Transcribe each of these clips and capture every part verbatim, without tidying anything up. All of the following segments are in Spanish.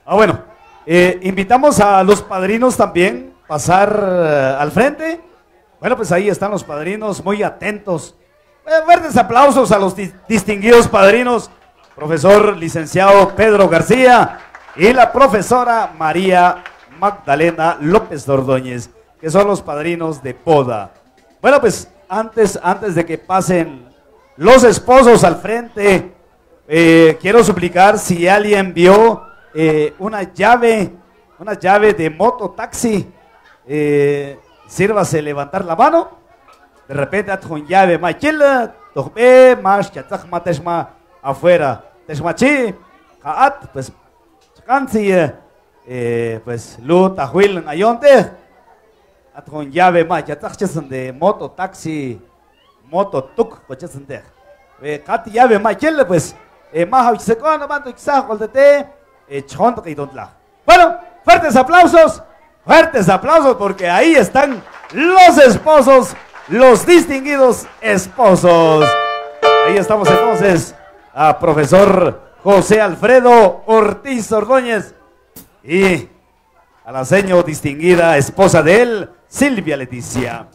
Ah, bueno, eh, invitamos a los padrinos también a pasar uh, al frente. Bueno, pues ahí están los padrinos muy atentos. Eh, fuertes aplausos a los di distinguidos padrinos, profesor licenciado Pedro García y la profesora María Magdalena López Ordóñez, que son los padrinos de boda. Bueno, pues antes, antes de que pasen los esposos al frente, eh, quiero suplicar si alguien vio eh, una llave, una llave de mototaxi, eh, sírvase levantar la mano. De repente, con llave, machila, tobe, más, chatak, matesma, afuera, tesmachi, kaat, pues, cansi, eh, pues, lut, ahuil, ayonte, con llave, más, chatak, de moto, taxi, moto, tuk, coches, de, cat llave, machila, pues, eh, más, se con, mando, quizás, coltete, eh, chonto, que la. Bueno, fuertes aplausos, fuertes aplausos, porque ahí están los esposos, los distinguidos esposos. Ahí estamos entonces a profesor José Alfredo Ortiz Ordóñez y a la señora distinguida esposa de él, Silvia Leticia.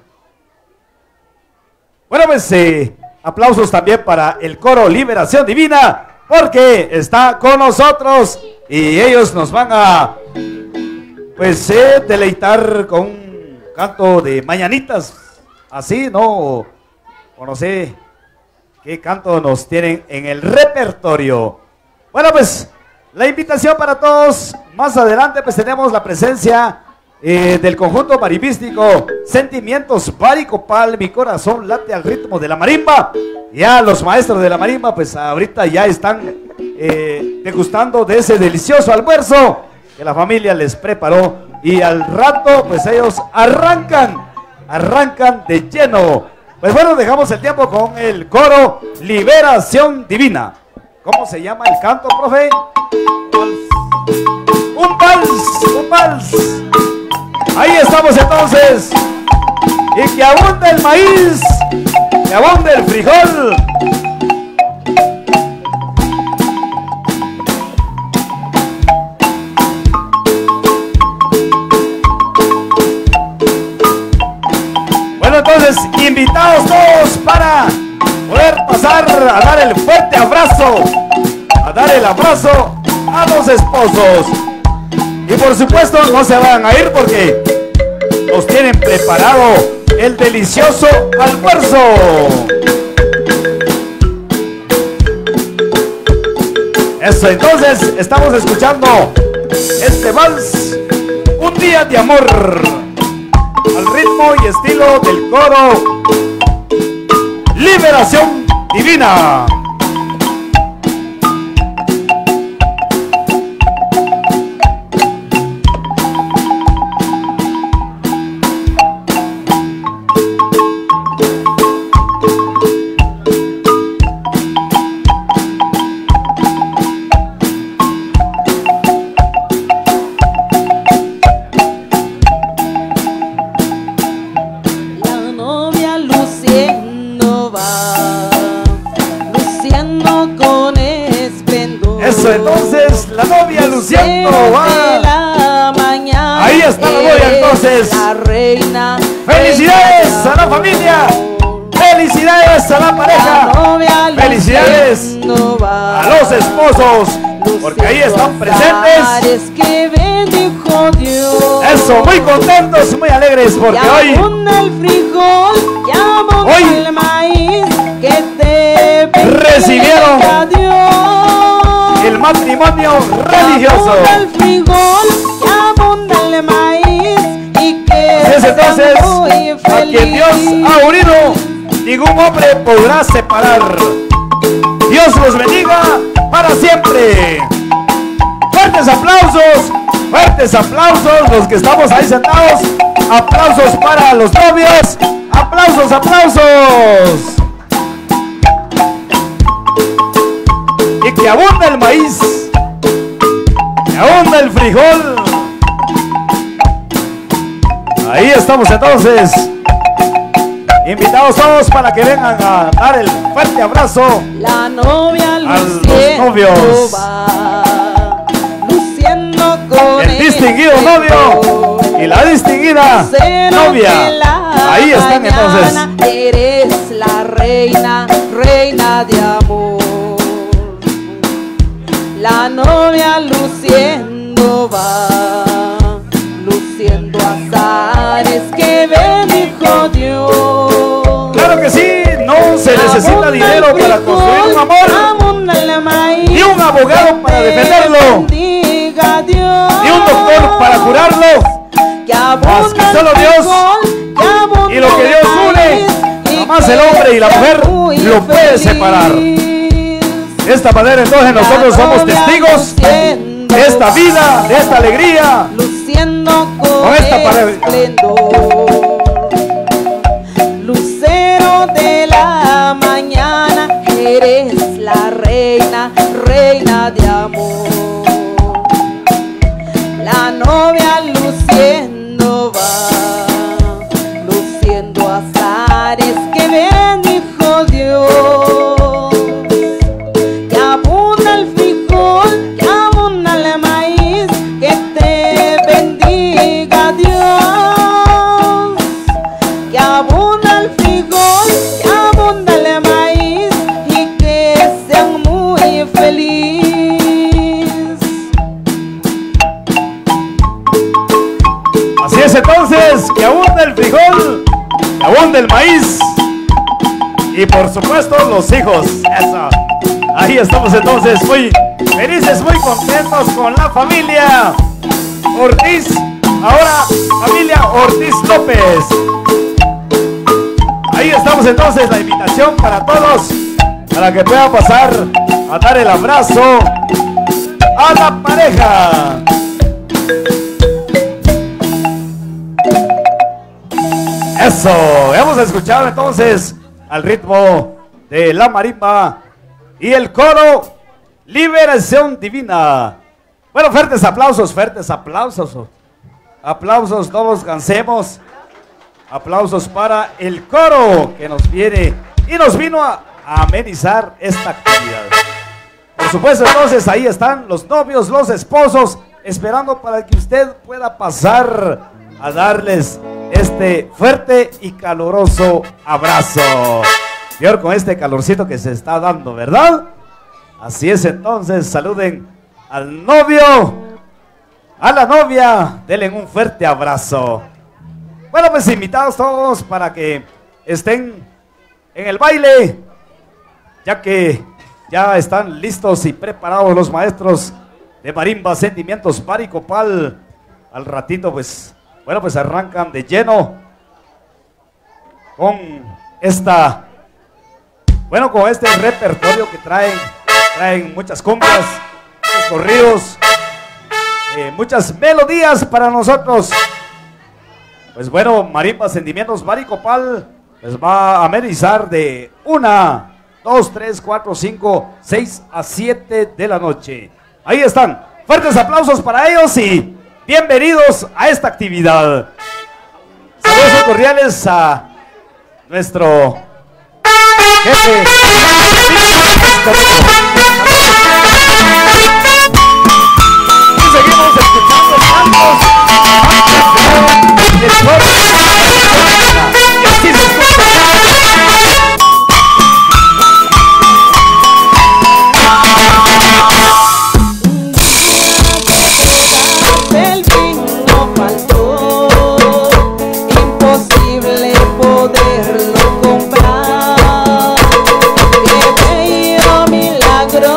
Bueno, pues eh, aplausos también para el coro Liberación Divina, porque está con nosotros y ellos nos van a pues eh, deleitar con un canto de mañanitas. Así, ¿no? O, o no sé qué canto nos tienen en el repertorio. Bueno, pues la invitación para todos. Más adelante pues tenemos la presencia eh, del conjunto marimbístico Sentimientos Baricopal, mi corazón late al ritmo de la marimba. Ya los maestros de la marimba pues ahorita ya están eh, degustando de ese delicioso almuerzo que la familia les preparó. Y al rato pues ellos arrancan Arrancan de lleno. Pues bueno, dejamos el tiempo con el coro Liberación Divina. ¿Cómo se llama el canto, profe? Un vals, un vals. Ahí estamos entonces. Y que abunde el maíz, que abunde el frijol. Entonces, invitados todos para poder pasar a dar el fuerte abrazo, a dar el abrazo a los esposos. Y por supuesto no se van a ir porque nos tienen preparado el delicioso almuerzo. Eso, entonces estamos escuchando este vals, Un Día de Amor, al ritmo y estilo del coro Liberación Divina. Entonces la novia luciendo va. La mañana, ahí está la novia entonces. La reina. Felicidades a la familia. Felicidades a la pareja. La novia felicidades va. a los esposos, porque ahí están presentes. Que bendijo Dios. Eso, muy contentos y muy alegres porque ya hoy el frijol, ya hoy el maíz que te recibieron Dios. El matrimonio religioso. Ya el frijol, ya abunda el maíz y que es entonces a quien Dios ha unido, ningún hombre podrá separar. Dios los bendiga para siempre. Fuertes aplausos, fuertes aplausos los que estamos ahí sentados. Aplausos para los novios. Aplausos, aplausos. Y que abunda el maíz, que abunda el frijol. Ahí estamos entonces, invitados todos para que vengan a dar el fuerte abrazo la novia a los novios. Va, distinguido novio y la distinguida novia. Ahí están entonces. Eres la reina, reina de amor. La novia luciendo va, luciendo azares que bendijo Dios. Claro que sí, no se necesita dinero para construir un amor, ni un abogado para defenderlo, ni un doctor para curarlo, más que solo Dios. Y lo que Dios une, jamás el hombre y la mujer lo puede separar. De esta manera entonces nosotros somos testigos de esta vida, de esta alegría, luciendo con esta pareja. Lucero de la mañana, eres la reina, reina de amor. La novia luciendo va, luciendo azares que bendijo Dios. Que abunda el frijol, que abunda el maíz, que te bendiga Dios. Que abunda el frijol, que abunda el maíz y que sean muy felices. Así es entonces, que abunda el frijol, que abunda el maíz y por supuesto los hijos. Eso. Ahí estamos entonces muy felices, muy contentos con la familia Ortiz. Ahora familia Ortiz López. Ahí estamos entonces, la invitación para todos, para que puedan pasar a dar el abrazo a la pareja. Eso, hemos escuchado entonces al ritmo de la marimba y el coro Liberación Divina. Bueno, fuertes aplausos, fuertes aplausos. Aplausos, todos cansemos. Aplausos para el coro que nos viene y nos vino a, a amenizar esta actividad. Por supuesto, entonces ahí están los novios, los esposos, esperando para que usted pueda pasar a darles este fuerte y caluroso abrazo. Peor con este calorcito que se está dando, ¿verdad? Así es, entonces saluden al novio, a la novia, denle un fuerte abrazo. Bueno, pues invitados todos para que estén en el baile, ya que ya están listos y preparados los maestros de marimba Sentimientos Baricopal. Al ratito, pues, bueno, pues arrancan de lleno con esta, bueno, con este repertorio que traen, traen muchas cumbias, muchos corridos, eh, muchas melodías para nosotros. Pues bueno, marimba Sentimientos Baricopal les va a amenizar de una, dos, tres, cuatro, cinco, seis a siete de la noche. Ahí están, fuertes aplausos para ellos y bienvenidos a esta actividad. Saludos cordiales a nuestro jefe. Y seguimos escuchando cantos de flor. Y así se escucha. El vino faltó, imposible poderlo comprar. Qué bello milagro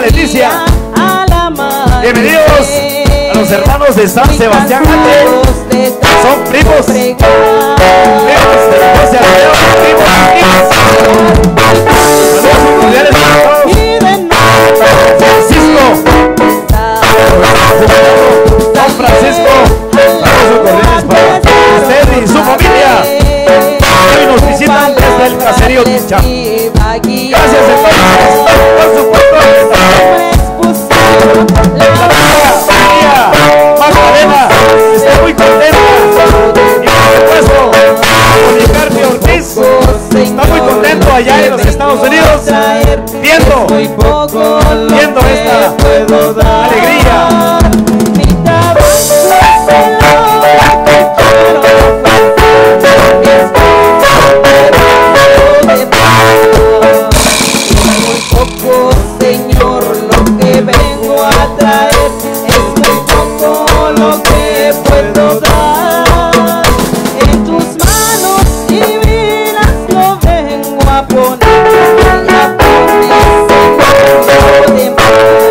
Leticia. A la madre. Bienvenidos a los hermanos de San Sebastián Ante. Son primos. Primos de la José Alfredo. Primos, primos. Saludos cordiales para todos. Francisco. Don Francisco. Saludos cordiales para usted y su familia. Hoy nos visitan desde el caserío Ticha. Gracias entonces. Por supuesto. María Magdalena está muy contenta. Y por supuesto, Policarpio Ortiz está muy contento allá en los Estados Unidos, viendo, viendo esta alegría. Señor, lo que vengo a traer es muy poco lo que puedo dar. En tus manos divinas lo vengo a poner, y a poner, Señor, lo demás.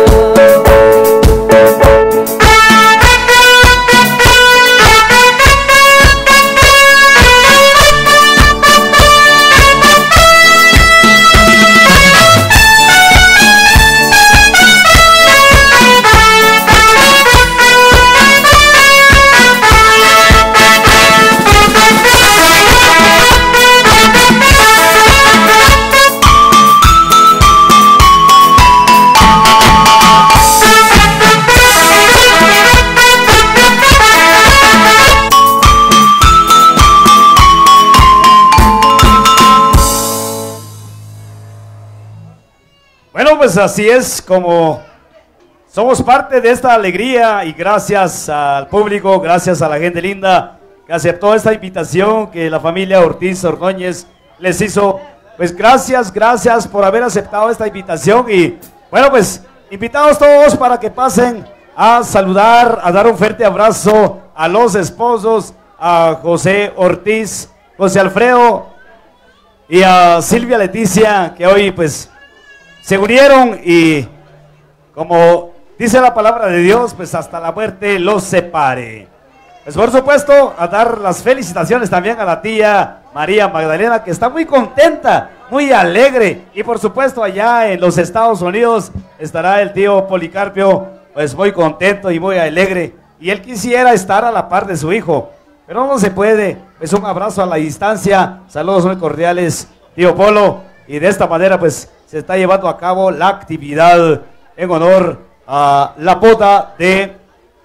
Bueno, pues así es como somos parte de esta alegría, y gracias al público, gracias a la gente linda que aceptó esta invitación que la familia Ortiz Ordóñez les hizo. Pues gracias, gracias por haber aceptado esta invitación, y bueno, pues invitados todos para que pasen a saludar, a dar un fuerte abrazo a los esposos, a José Ortiz, José Alfredo y a Silvia Leticia, que hoy pues se unieron, y como dice la palabra de Dios, pues hasta la muerte los separe. Pues por supuesto, a dar las felicitaciones también a la tía María Magdalena, que está muy contenta, muy alegre, y por supuesto allá en los Estados Unidos estará el tío Policarpio, pues muy contento y muy alegre, y él quisiera estar a la par de su hijo, pero no se puede. Pues un abrazo a la distancia, saludos muy cordiales, tío Polo, y de esta manera pues se está llevando a cabo la actividad en honor a la boda de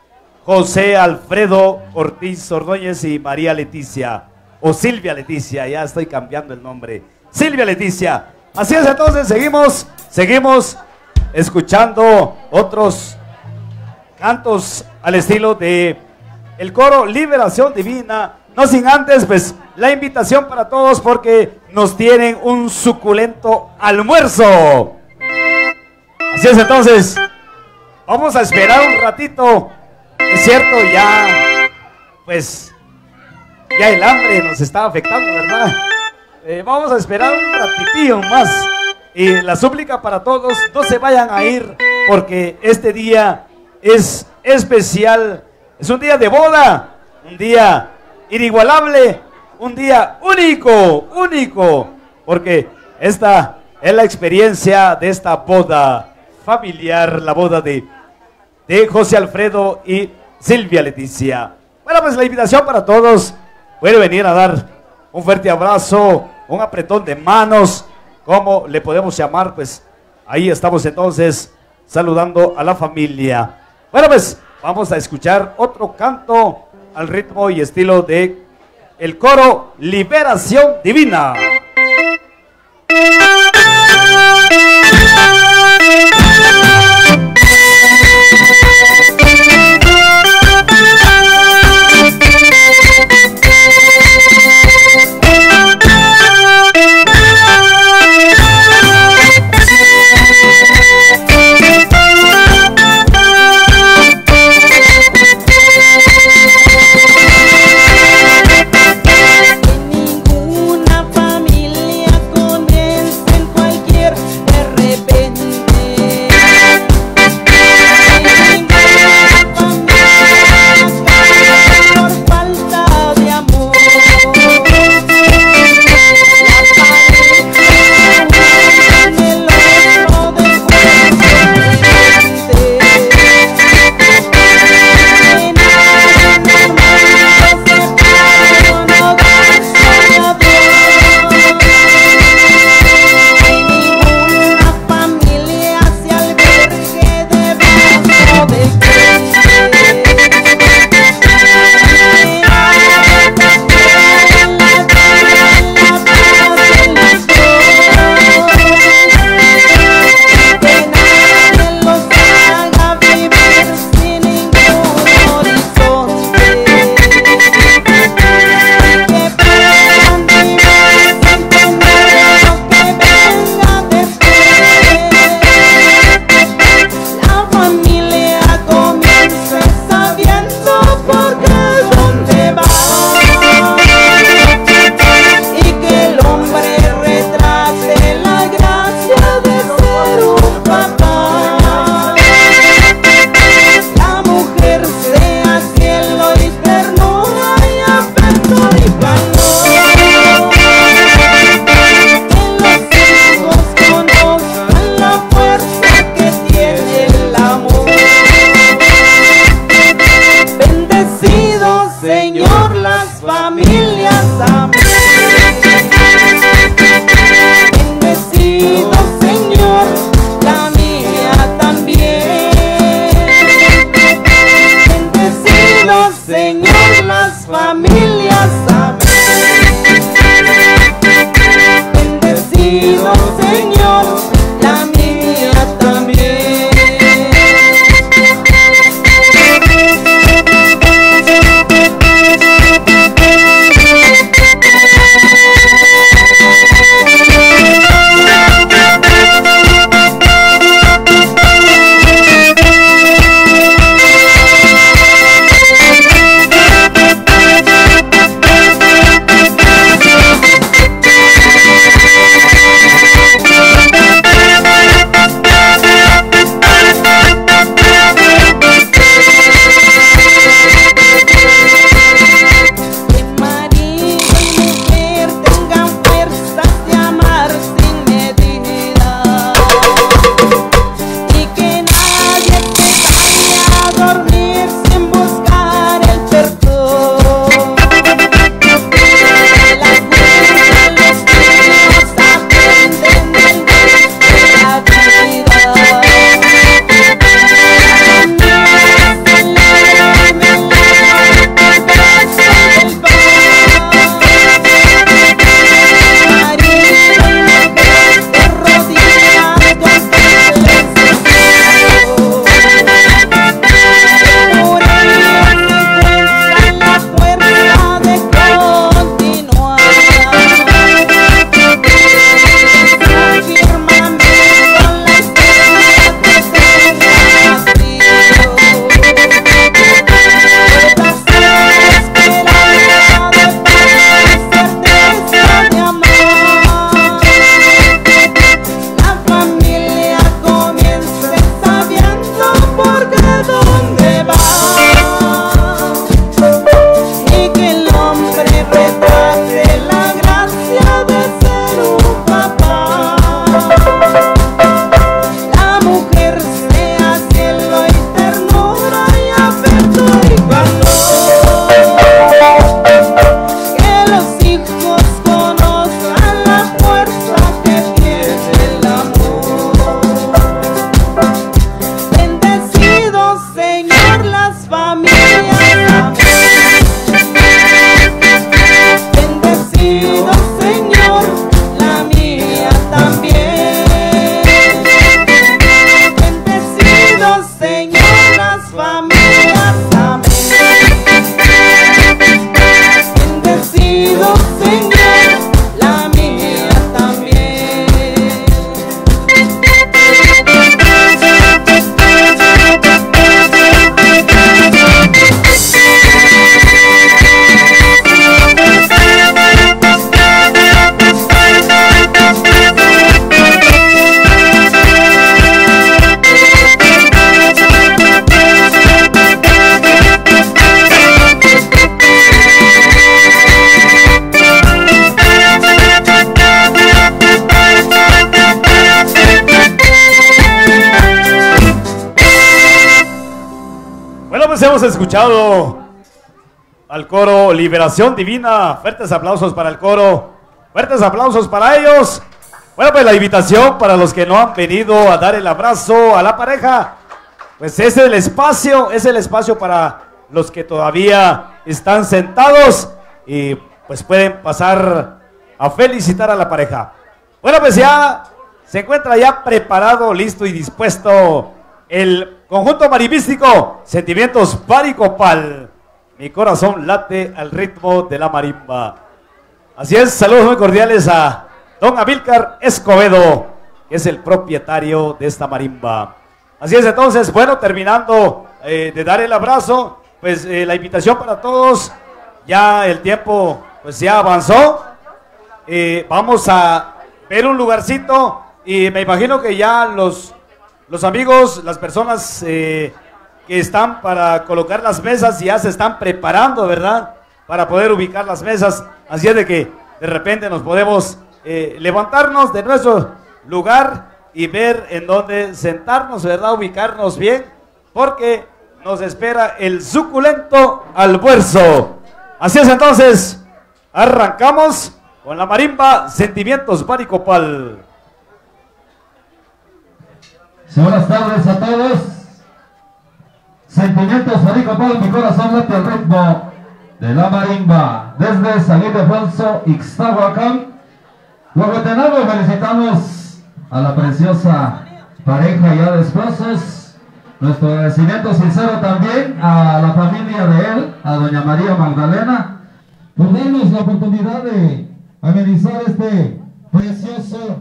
José Alfredo Ortiz Ordóñez y María Leticia, o Silvia Leticia, ya estoy cambiando el nombre, Silvia Leticia. Así es, entonces seguimos, seguimos escuchando otros cantos al estilo de el coro Liberación Divina, no sin antes pues la invitación para todos, porque nos tienen un suculento almuerzo. Así es, entonces vamos a esperar un ratito. Es cierto, ya pues ya el hambre nos está afectando, ¿verdad? Eh, vamos a esperar un ratitillo más, y la súplica para todos, no se vayan a ir, porque este día es especial, es un día de boda, un día inigualable, un día único, único, porque esta es la experiencia de esta boda familiar, la boda de, de José Alfredo y Silvia Leticia. Bueno, pues la invitación para todos, puede venir a dar un fuerte abrazo, un apretón de manos, como le podemos llamar, pues ahí estamos entonces saludando a la familia. Bueno, pues vamos a escuchar otro canto al ritmo y estilo de el coro Liberación Divina. Familia con él en cualquier de repente hemos escuchado al coro Liberación Divina. Fuertes aplausos para el coro. Fuertes aplausos para ellos. Bueno, pues la invitación para los que no han venido a dar el abrazo a la pareja, pues es el espacio, es el espacio para los que todavía están sentados y pues pueden pasar a felicitar a la pareja. Bueno, pues ya se encuentra ya preparado, listo y dispuesto el conjunto marimbístico Sentimientos Varicopal. Mi corazón late al ritmo de la marimba. Así es, saludos muy cordiales a don Amílcar Escobedo, que es el propietario de esta marimba. Así es, entonces, bueno, terminando eh, de dar el abrazo, pues eh, la invitación para todos, ya el tiempo pues ya avanzó, eh, vamos a ver un lugarcito y me imagino que ya los, los amigos, las personas eh, que están para colocar las mesas ya se están preparando, ¿verdad? Para poder ubicar las mesas, así es de que de repente nos podemos eh, levantarnos de nuestro lugar y ver en dónde sentarnos, ¿verdad? Ubicarnos bien, porque nos espera el suculento almuerzo. Así es, entonces, arrancamos con la marimba Sentimientos Varicopal. Sí, buenas tardes a todos. Sentimientos Varicopal, mi corazón late al ritmo de la marimba. Desde San Ildefonso, Ixtahuacán, Huehuetenango, felicitamos a la preciosa pareja ya de esposos. Nuestro agradecimiento sincero también a la familia de él, a doña María Magdalena, por darnos la oportunidad de amenizar este precioso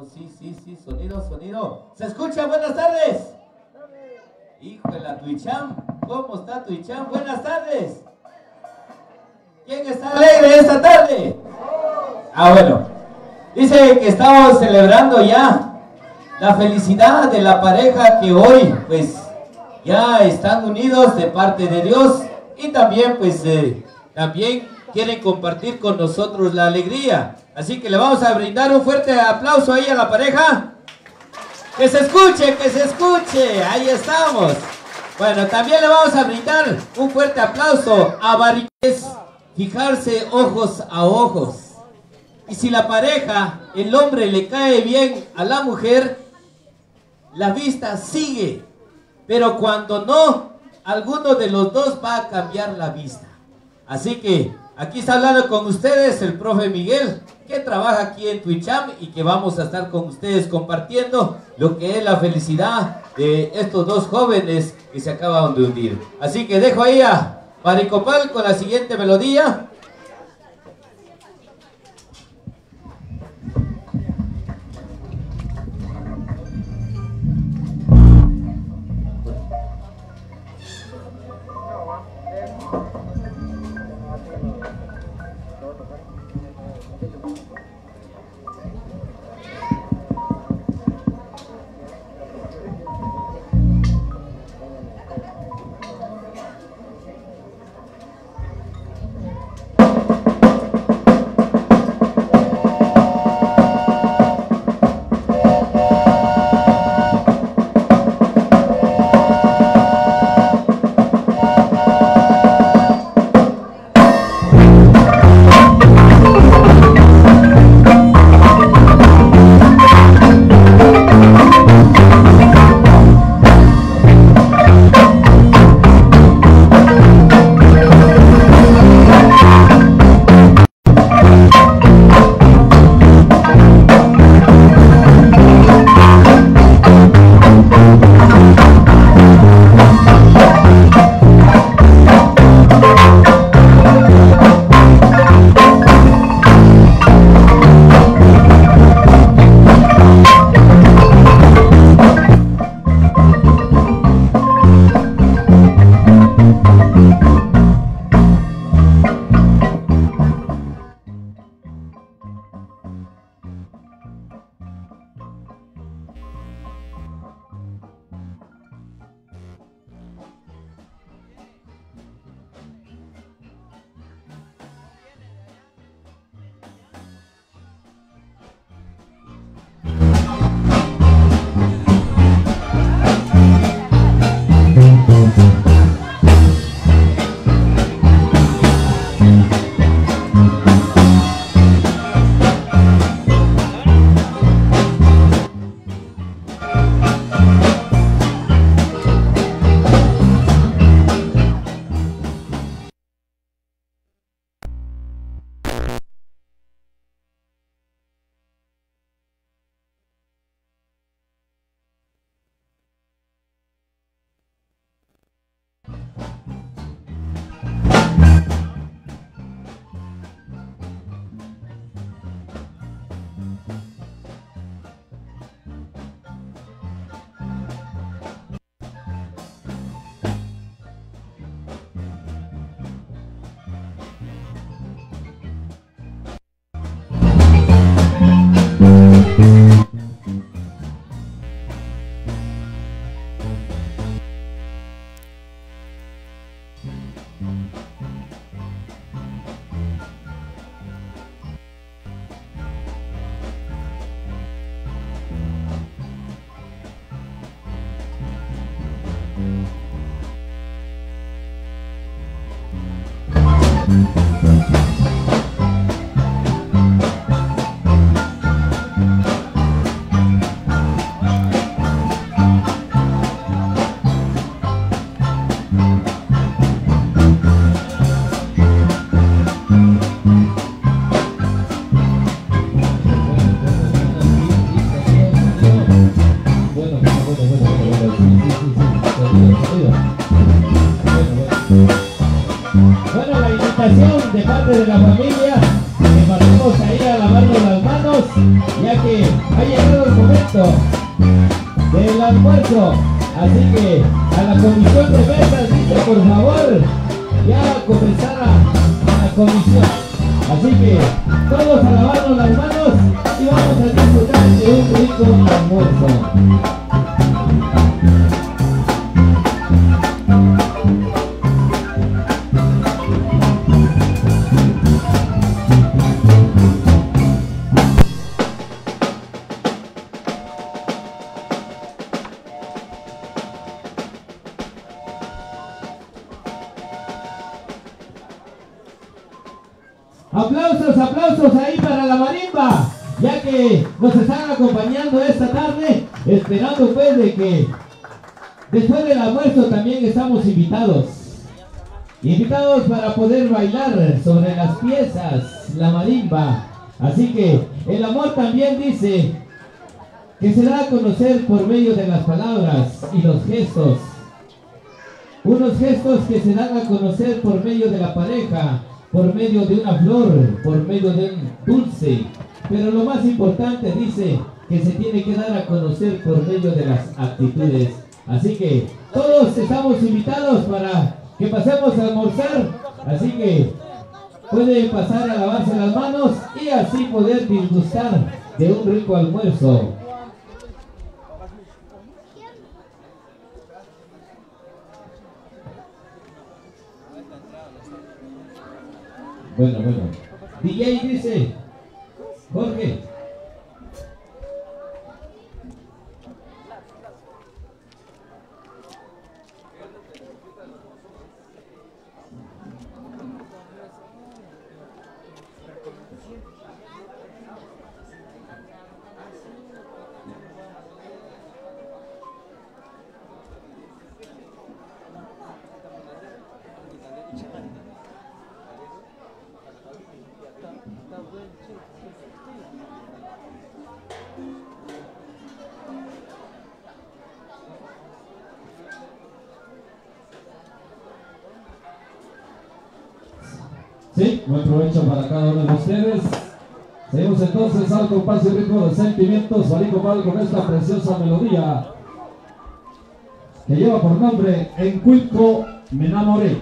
sí, sí, sí, sonido, sonido. ¿Se escucha? Buenas tardes. Híjole, la Twitcham. ¿Cómo está Twitcham? Buenas tardes. ¿Quién está alegre esta tarde? Ah, bueno. Dice que estamos celebrando ya la felicidad de la pareja que hoy, pues, ya están unidos de parte de Dios y también, pues, eh, también quieren compartir con nosotros la alegría. Así que le vamos a brindar un fuerte aplauso ahí a la pareja. Que se escuche, que se escuche. Ahí estamos. Bueno, también le vamos a brindar un fuerte aplauso a Barriques. Fijarse ojos a ojos. Y si la pareja, el hombre le cae bien a la mujer, la vista sigue. Pero cuando no, alguno de los dos va a cambiar la vista. Así que aquí está hablando con ustedes el profe Miguel, que trabaja aquí en Twitcham y que vamos a estar con ustedes compartiendo lo que es la felicidad de estos dos jóvenes que se acaban de unir. Así que dejo ahí a Paricopal con la siguiente melodía. momento del almuerzo. Así que a la comisión de mesas dice por favor ya comenzara la comisión. Así que todos a lavarnos las manos y vamos a disfrutar de un rico almuerzo. Aplausos, aplausos ahí para la marimba, ya que nos están acompañando esta tarde, esperando pues de que después del almuerzo también estamos invitados. Invitados para poder bailar sobre las piezas, la marimba. Así que el amor también dice que se da a conocer por medio de las palabras y los gestos. Unos gestos que se dan a conocer por medio de la pareja, por medio de una flor, por medio de un dulce, pero lo más importante dice que se tiene que dar a conocer por medio de las actitudes. Así que todos estamos invitados para que pasemos a almorzar, así que pueden pasar a lavarse las manos y así poder disfrutar de un rico almuerzo. Bueno, bueno. D J dice, Jorge. Sí, buen provecho para cada uno de ustedes. Seguimos entonces al compás y ritmo de sentimientos. Balico Pal con esta preciosa melodía que lleva por nombre En Cuilco Me Enamoré.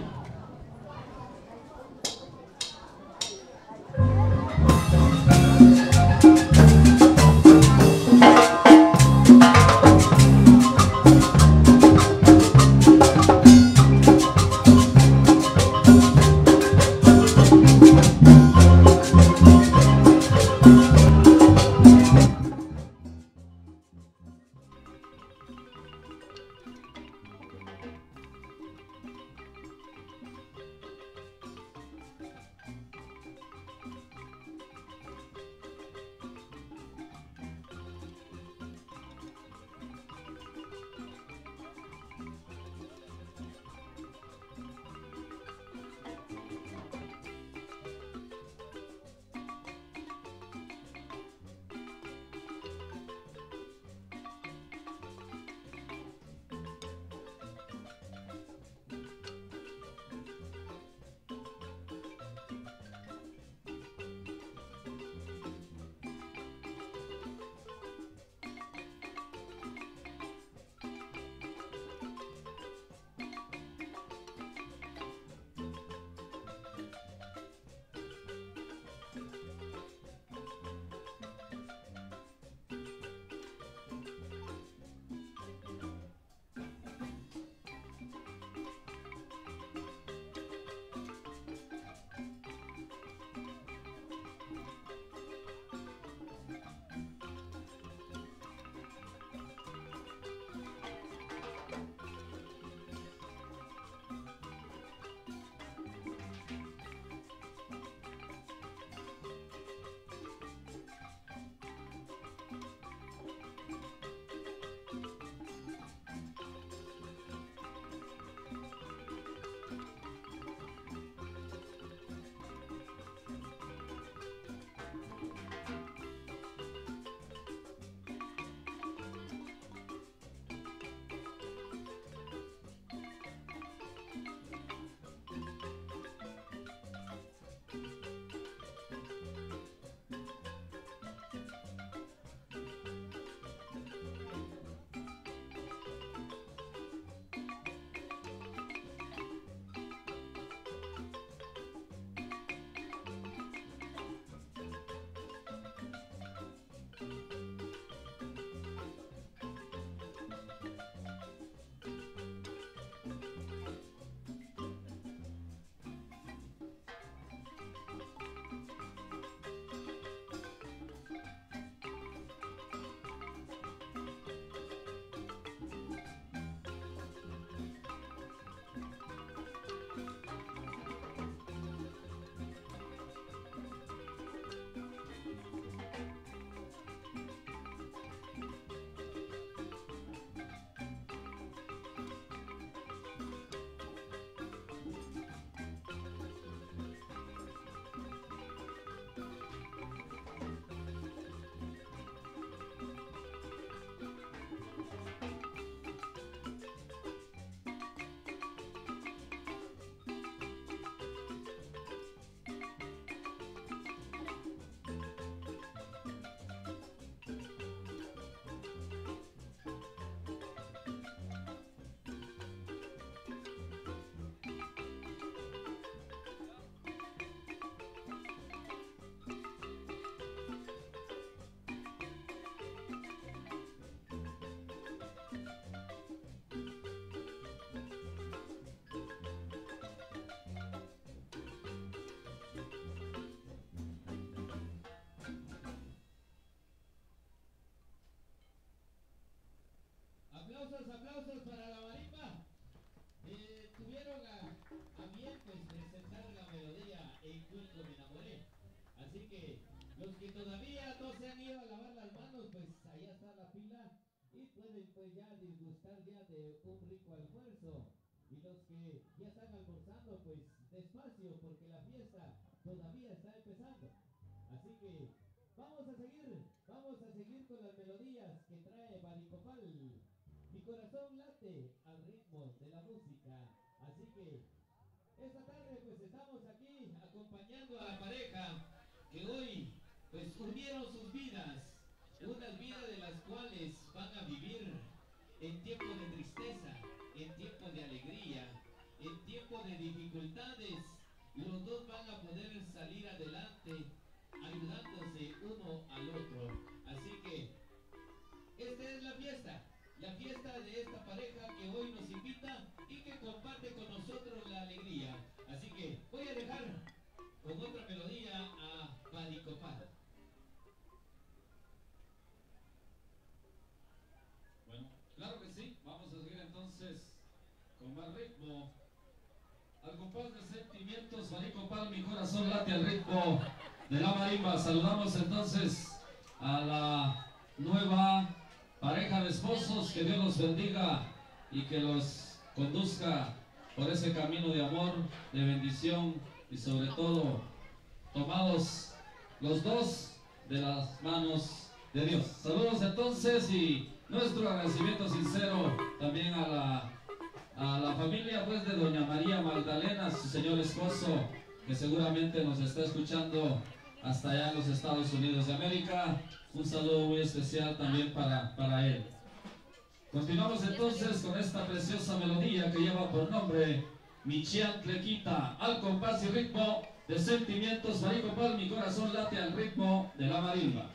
Calurosos aplausos para la marimba. Eh, tuvieron a, a bien pues presentar la melodía En Cuenco me enamoré. Así que los que todavía no se han ido a lavar las manos, pues allá está la pila y pueden pues ya disgustar ya de un rico almuerzo. Y los que ya están almorzando, pues despacio porque la fiesta todavía está empezando. Así que vamos a seguir, vamos a seguir con las melodías que trae Baricopal. Mi corazón late al ritmo de la música. Así que esta tarde pues estamos aquí acompañando a la pareja que hoy pues unieron sus vidas, unas vidas de las cuales van a vivir en tiempo de tristeza, en tiempo de alegría, en tiempo de dificultades. Los dos van a poder salir adelante ayudándose uno al otro. Así que esta es la fiesta, la fiesta de esta pareja que hoy nos invita y que comparte con nosotros la alegría. Así que voy a dejar con otra melodía a Baricopal. Bueno, claro que sí, vamos a seguir entonces con más ritmo. Al compás de sentimientos, Baricopal, mi corazón late al ritmo de la marimba. Saludamos entonces a la nueva pareja de esposos, que Dios los bendiga y que los conduzca por ese camino de amor, de bendición y sobre todo tomados los dos de las manos de Dios. Saludos entonces y nuestro agradecimiento sincero también a la, a la familia pues de doña María Magdalena, su señor esposo, que seguramente nos está escuchando hasta allá en los Estados Unidos de América. Un saludo muy especial también para, para él. Continuamos entonces con esta preciosa melodía que lleva por nombre Michiantlequita, al compás y ritmo de sentimientos. Baricopal, mi corazón late al ritmo de la marimba.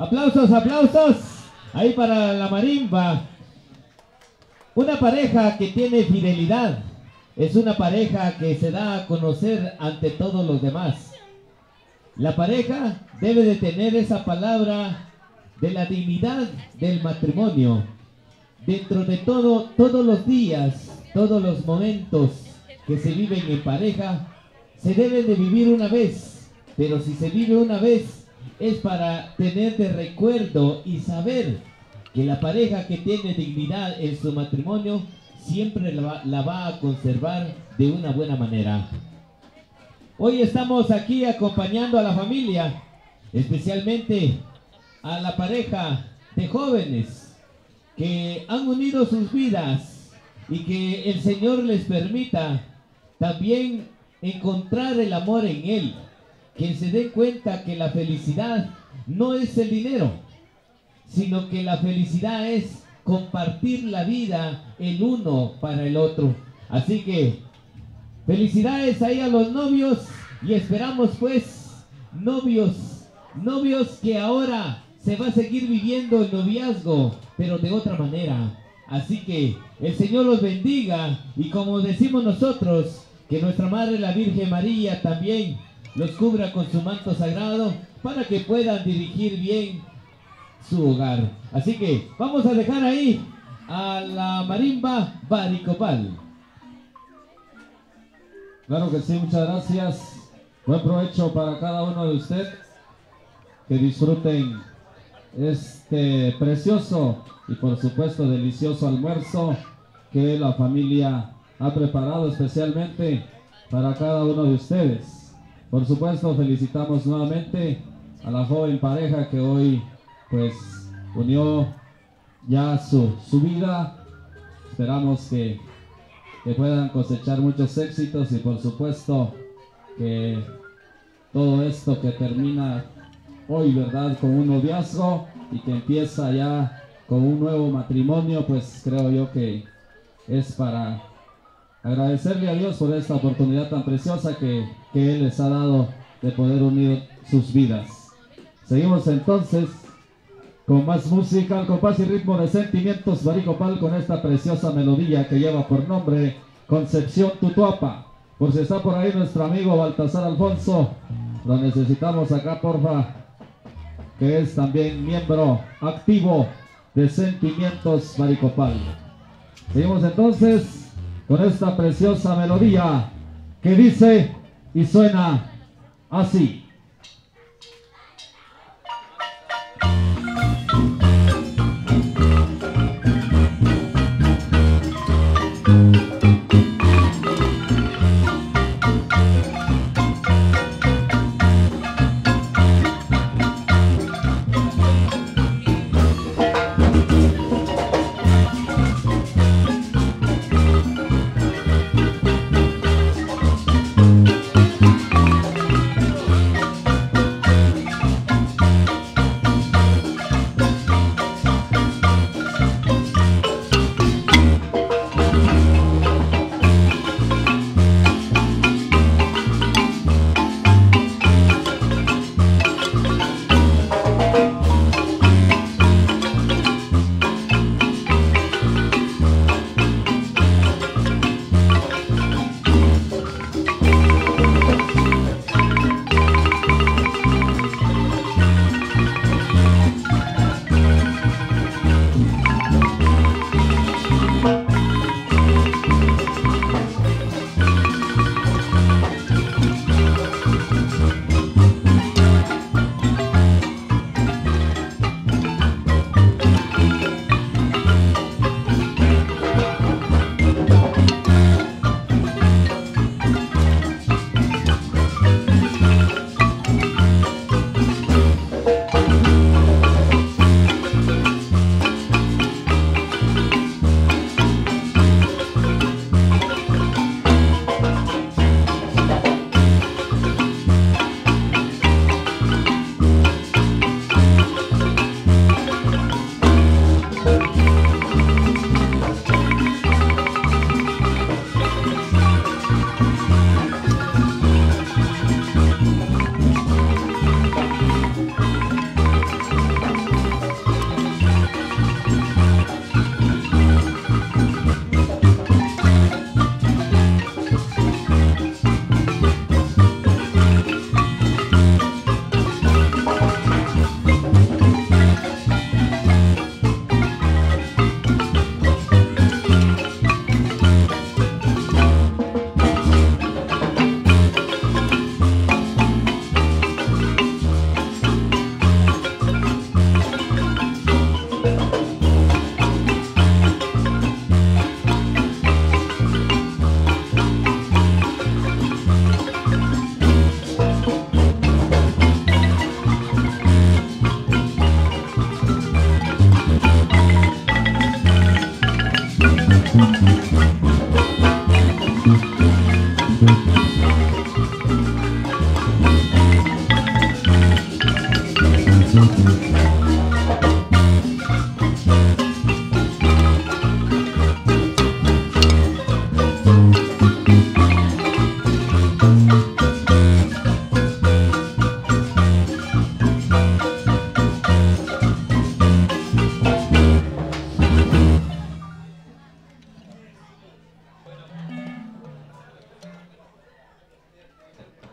Aplausos, aplausos. Ahí para la marimba. Una pareja que tiene fidelidad es una pareja que se da a conocer ante todos los demás. La pareja debe de tener esa palabra de la dignidad del matrimonio. Dentro de todo, todos los días, todos los momentos que se viven en pareja, se deben de vivir una vez. Pero si se vive una vez, es para tener de recuerdo y saber que la pareja que tiene dignidad en su matrimonio siempre la va, la va a conservar de una buena manera. Hoy estamos aquí acompañando a la familia, especialmente a la pareja de jóvenes que han unido sus vidas y que el Señor les permita también encontrar el amor en Él, que se den cuenta que la felicidad no es el dinero, sino que la felicidad es compartir la vida el uno para el otro. Así que felicidades ahí a los novios y esperamos pues novios, novios que ahora se va a seguir viviendo el noviazgo, pero de otra manera. Así que el Señor los bendiga y como decimos nosotros, que nuestra Madre la Virgen María también los cubra con su manto sagrado para que puedan dirigir bien su hogar. Así que vamos a dejar ahí a la marimba Baricopal. Claro que sí, muchas gracias. Buen provecho para cada uno de ustedes. Que disfruten este precioso y por supuesto delicioso almuerzo que la familia ha preparado especialmente para cada uno de ustedes. Por supuesto felicitamos nuevamente a la joven pareja que hoy pues unió ya su, su vida. Esperamos que, que puedan cosechar muchos éxitos y por supuesto que todo esto que termina hoy, ¿verdad?, con un noviazgo y que empieza ya con un nuevo matrimonio, pues creo yo que es para agradecerle a Dios por esta oportunidad tan preciosa que, que Él les ha dado de poder unir sus vidas. Seguimos entonces con más música, al compás y ritmo de Sentimientos Baricopal, con esta preciosa melodía que lleva por nombre Concepción Tutuapa. Por si está por ahí nuestro amigo Baltasar Alfonso, lo necesitamos acá, porfa, que es también miembro activo de Sentimientos Baricopal. Seguimos entonces con esta preciosa melodía que dice y suena así.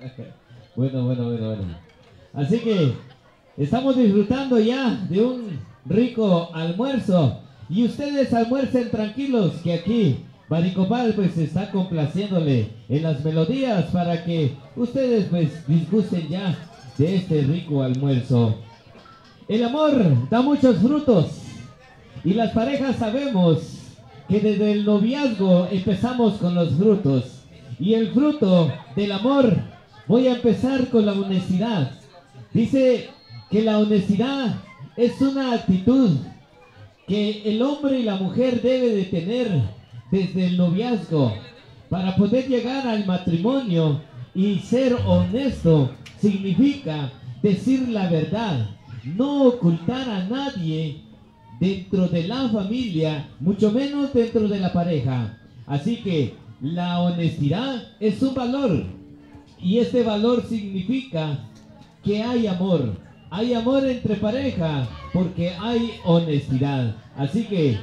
Bueno, bueno, bueno, bueno. Así que estamos disfrutando ya de un rico almuerzo. Y ustedes almuercen tranquilos, que aquí Baricopal pues está complaciéndole en las melodías para que ustedes pues disgusten ya de este rico almuerzo. El amor da muchos frutos y las parejas sabemos que desde el noviazgo empezamos con los frutos. Y el fruto del amor, voy a empezar con la honestidad. Dice que la honestidad es una actitud que el hombre y la mujer debe de tener desde el noviazgo para poder llegar al matrimonio. Y ser honesto significa decir la verdad, no ocultar a nadie dentro de la familia, mucho menos dentro de la pareja. Así que la honestidad es un valor, y este valor significa que hay amor. Hay amor entre pareja porque hay honestidad. Así que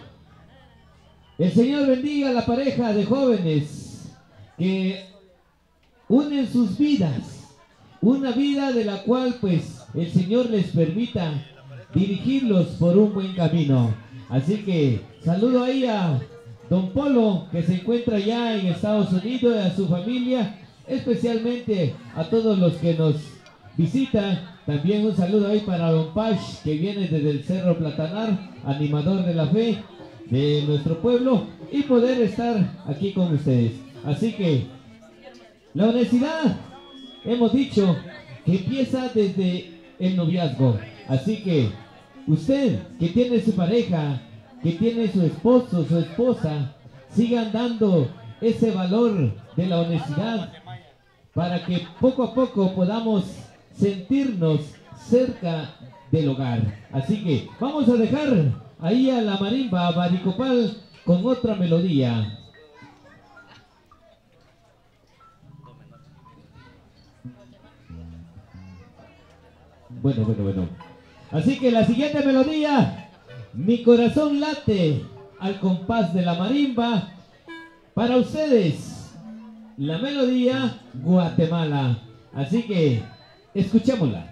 el Señor bendiga a la pareja de jóvenes que unen sus vidas, una vida de la cual pues el Señor les permita dirigirlos por un buen camino. Así que saludo ahí a Don Polo, que se encuentra ya en Estados Unidos, a su familia, especialmente a todos los que nos visitan. También un saludo ahí para Don Pash, que viene desde el Cerro Platanar, animador de la fe de nuestro pueblo, y poder estar aquí con ustedes. Así que la honestidad, hemos dicho que empieza desde el noviazgo. Así que usted que tiene su pareja, que tiene su esposo, su esposa, sigan dando ese valor de la honestidad para que poco a poco podamos sentirnos cerca del hogar. Así que vamos a dejar ahí a la marimba Baricopal con otra melodía. Bueno, bueno, bueno. Así que la siguiente melodía, Mi corazón late al compás de la marimba. Para ustedes, la melodía Guatemala. Así que escuchémosla.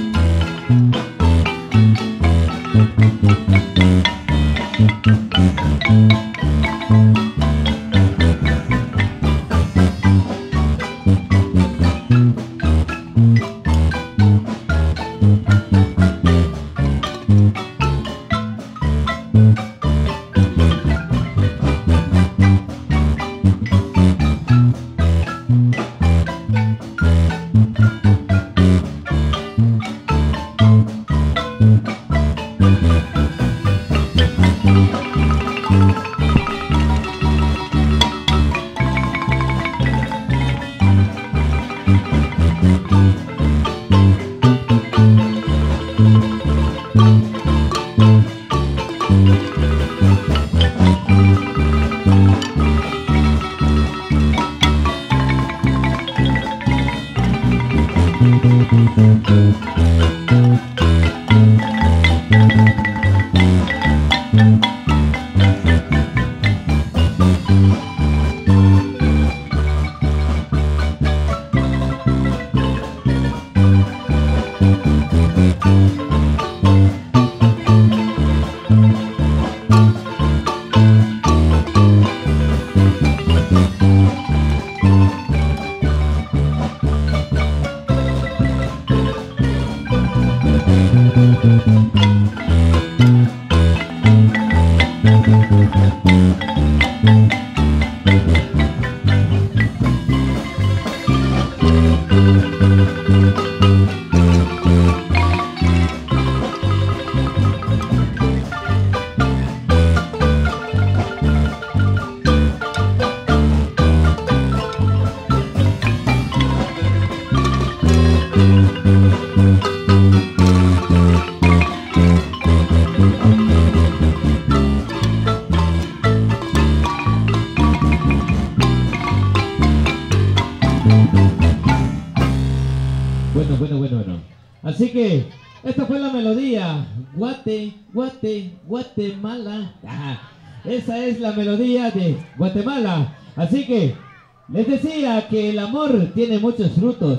Thank you. Bueno, bueno, bueno, bueno. Así que esta fue la melodía. Guate, Guate, Guatemala. Ah, esa es la melodía de Guatemala. Así que les decía que el amor tiene muchos frutos.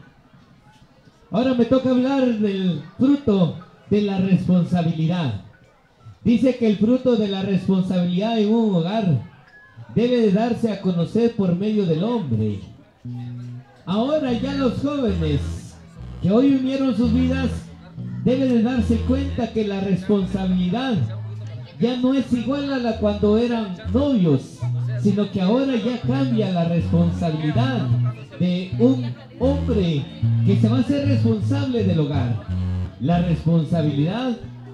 Ahora me toca hablar del fruto de la responsabilidad. Dice que el fruto de la responsabilidad en un hogar debe de darse a conocer por medio del hombre. Ahora ya los jóvenes que hoy unieron sus vidas deben de darse cuenta que la responsabilidad ya no es igual a la cuando eran novios, sino que ahora ya cambia la responsabilidad de un hombre que se va a ser responsable del hogar. La responsabilidad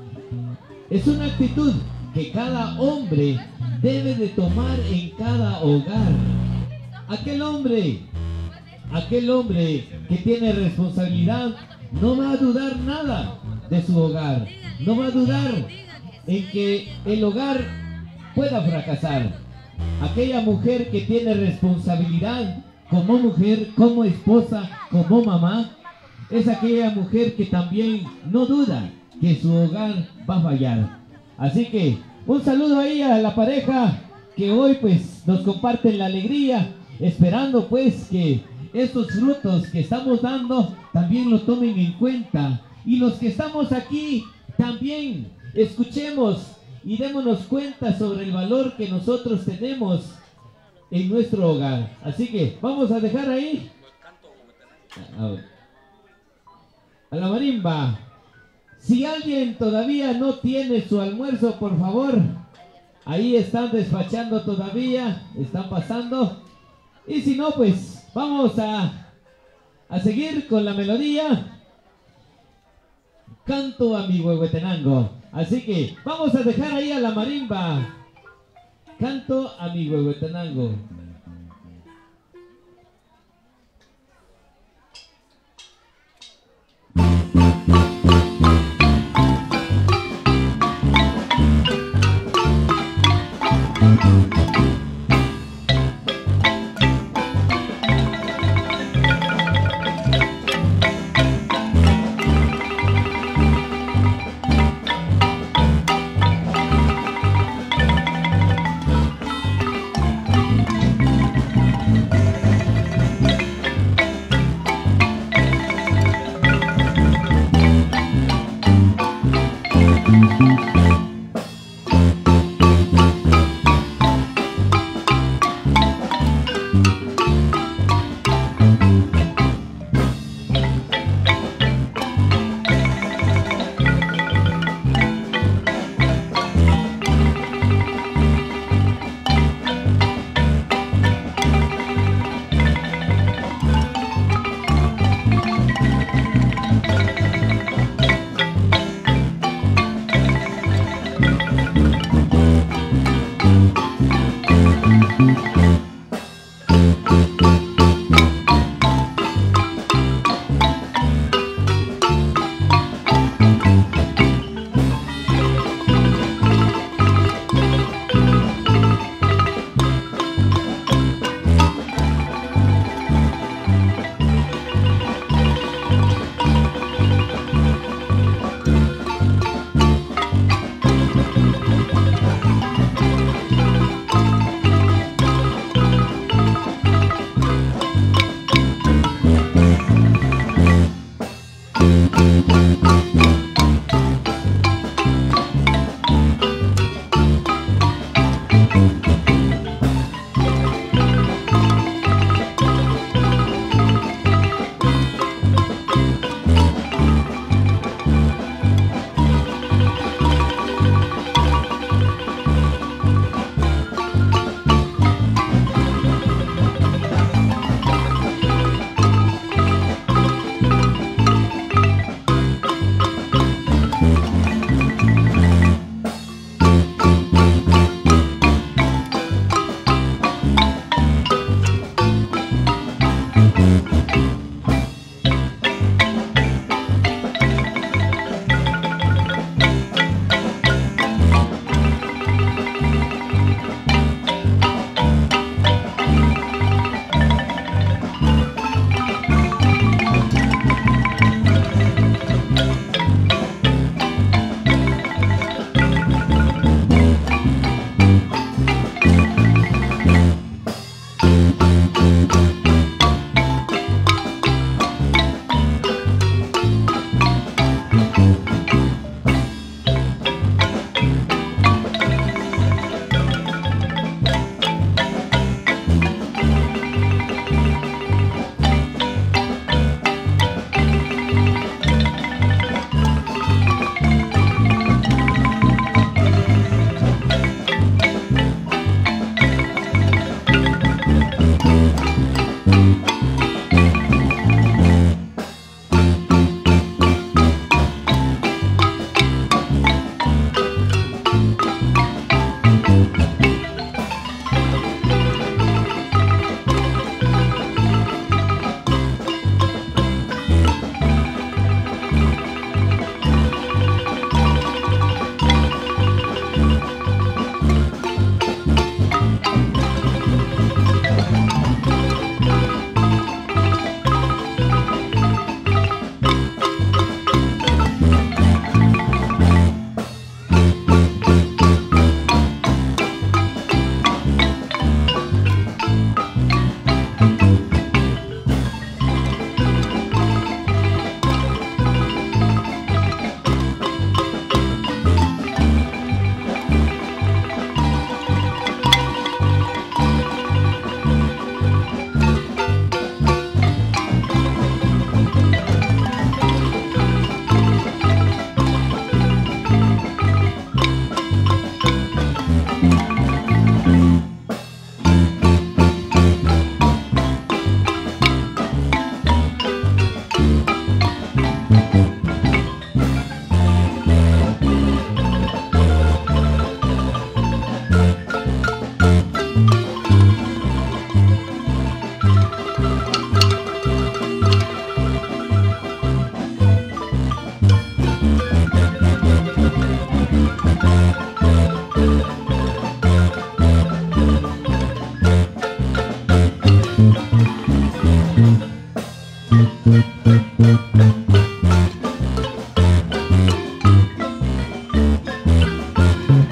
es una actitud que cada hombre debe de tomar en cada hogar. Aquel hombre, aquel hombre que tiene responsabilidad no va a dudar nada de su hogar, no va a dudar en que el hogar pueda fracasar. Aquella mujer que tiene responsabilidad como mujer, como esposa, como mamá, es aquella mujer que también no duda que su hogar va a fallar. Así que un saludo ahí a la pareja que hoy pues nos comparten la alegría, esperando pues que estos frutos que estamos dando también lo tomen en cuenta, y los que estamos aquí también escuchemos y démonos cuenta sobre el valor que nosotros tenemos en nuestro hogar. Así que vamos a dejar ahí a, a la marimba. Si alguien todavía no tiene su almuerzo, por favor, ahí están despachando todavía, están pasando. Y si no, pues vamos a, a seguir con la melodía. Canto a mi Huehuetenango. Así que vamos a dejar ahí a la marimba. Canto a mi Huehuetenango.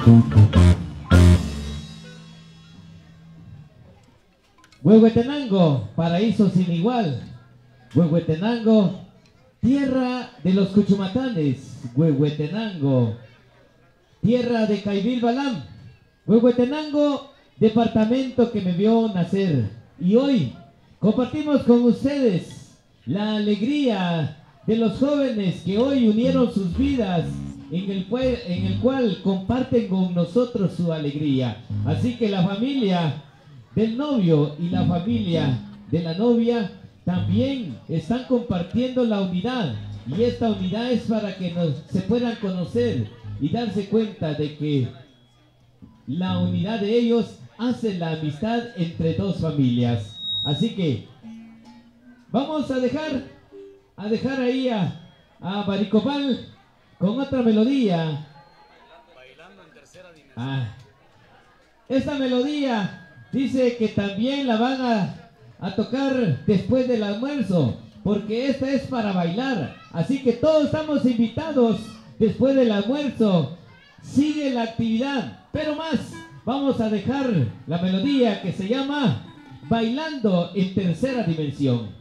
Huehuetenango, paraíso sin igual. Huehuetenango, tierra de los Cuchumatanes. Huehuetenango, tierra de Caibil Balam. Huehuetenango, departamento que me vio nacer. Y hoy compartimos con ustedes la alegría de los jóvenes que hoy unieron sus vidas, en el, cual, en el cual comparten con nosotros su alegría. Así que la familia del novio y la familia de la novia también están compartiendo la unidad, y esta unidad es para que nos, se puedan conocer y darse cuenta de que la unidad de ellos hace la amistad entre dos familias. Así que vamos a dejar a dejar ahí a, a Baricopal con otra melodía. Bailando en tercera dimensión. Ah, esta melodía dice que también la van a, a tocar después del almuerzo, porque esta es para bailar. Así que todos estamos invitados después del almuerzo. Sigue la actividad, pero más, vamos a dejar la melodía que se llama Bailando en Tercera Dimensión.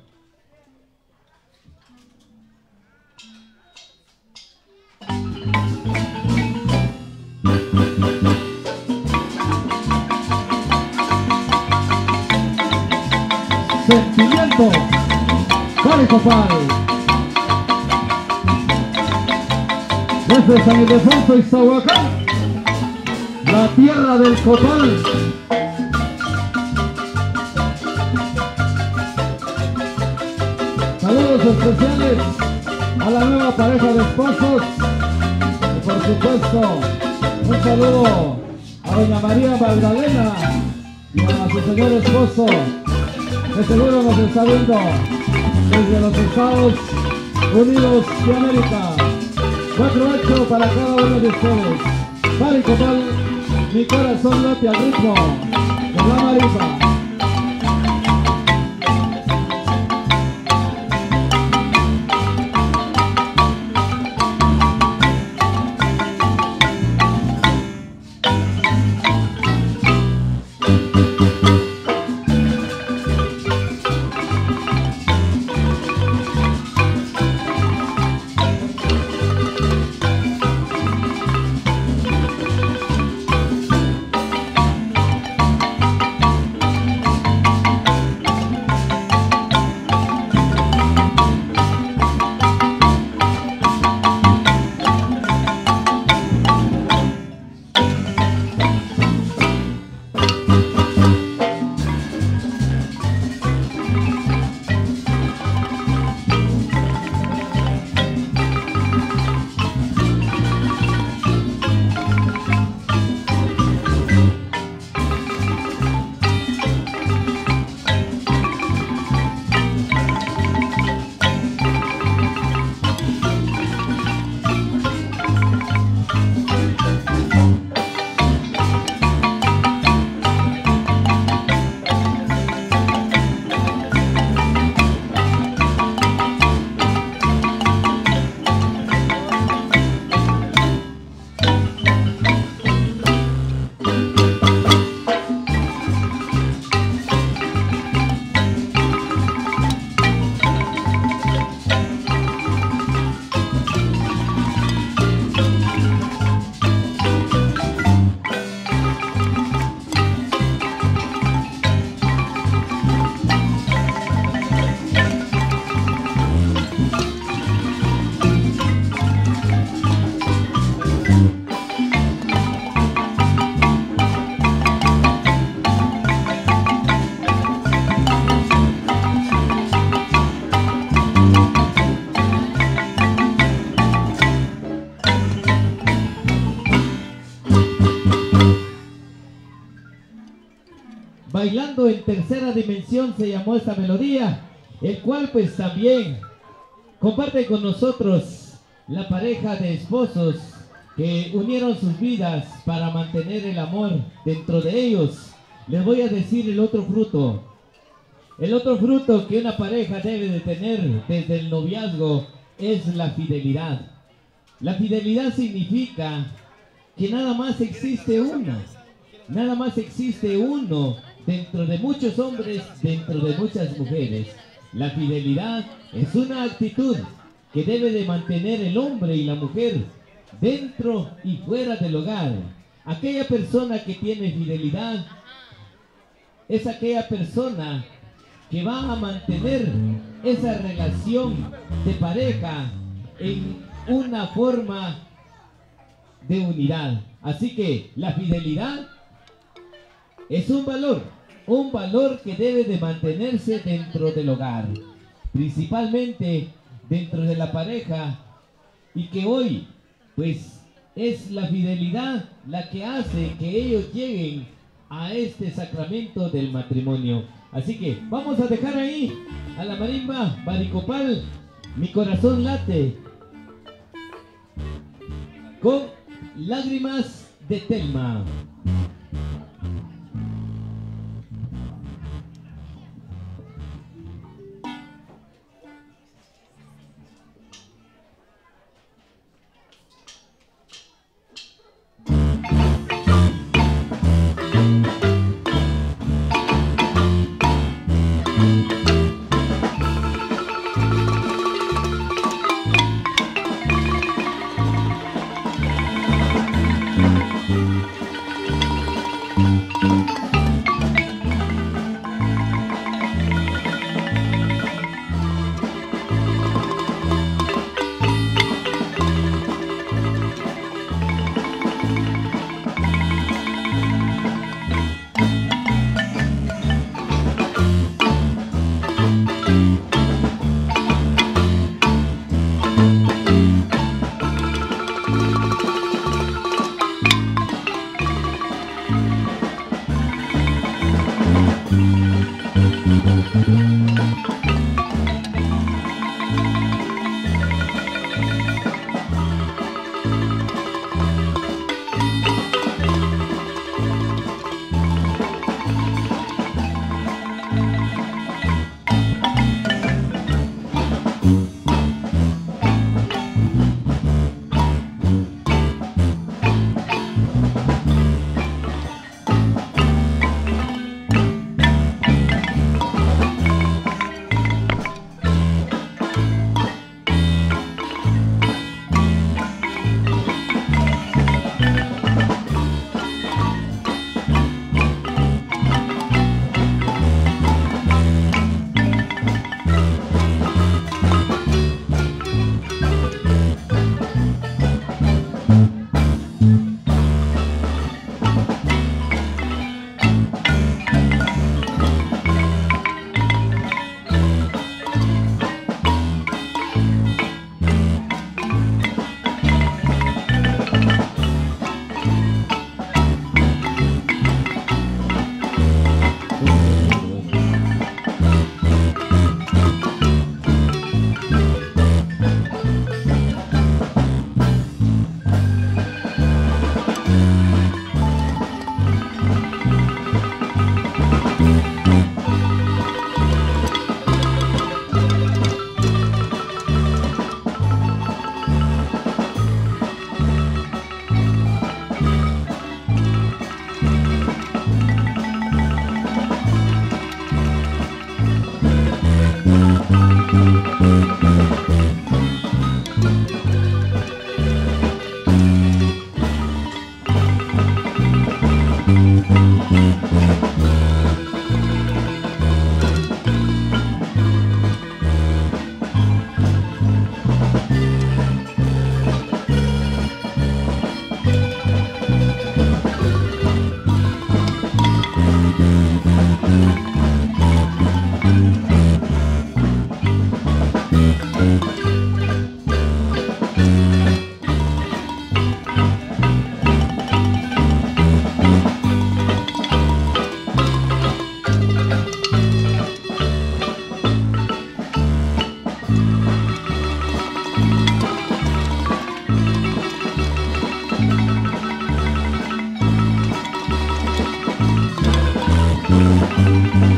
Sentimiento, Baricopal. Desde San Ildefonso, Ixtahuacán, la tierra del copal. Saludos especiales a la nueva pareja de esposos. Y por supuesto, un saludo a doña María Magdalena y a su señor esposo, que seguro nos está viendo desde los Estados Unidos de América. Cuatro ocho para cada uno de ustedes. Baricopal, mi corazón late al ritmo de la marimba. Bailando en Tercera Dimensión se llamó esta melodía, el cual pues también comparte con nosotros la pareja de esposos que unieron sus vidas para mantener el amor dentro de ellos. Les voy a decir el otro fruto. El otro fruto que una pareja debe de tener desde el noviazgo es la fidelidad. La fidelidad significa que nada más existe una, nada más existe uno dentro de muchos hombres, dentro de muchas mujeres. La fidelidad es una actitud que debe de mantener el hombre y la mujer dentro y fuera del hogar. Aquella persona que tiene fidelidad es aquella persona que va a mantener esa relación de pareja en una forma de unidad. Así que la fidelidad es un valor, un valor que debe de mantenerse dentro del hogar, principalmente dentro de la pareja, y que hoy pues es la fidelidad la que hace que ellos lleguen a este sacramento del matrimonio. Así que vamos a dejar ahí a la marimba Baricopal, Mi Corazón Late, con Lágrimas de Telma. Thank you.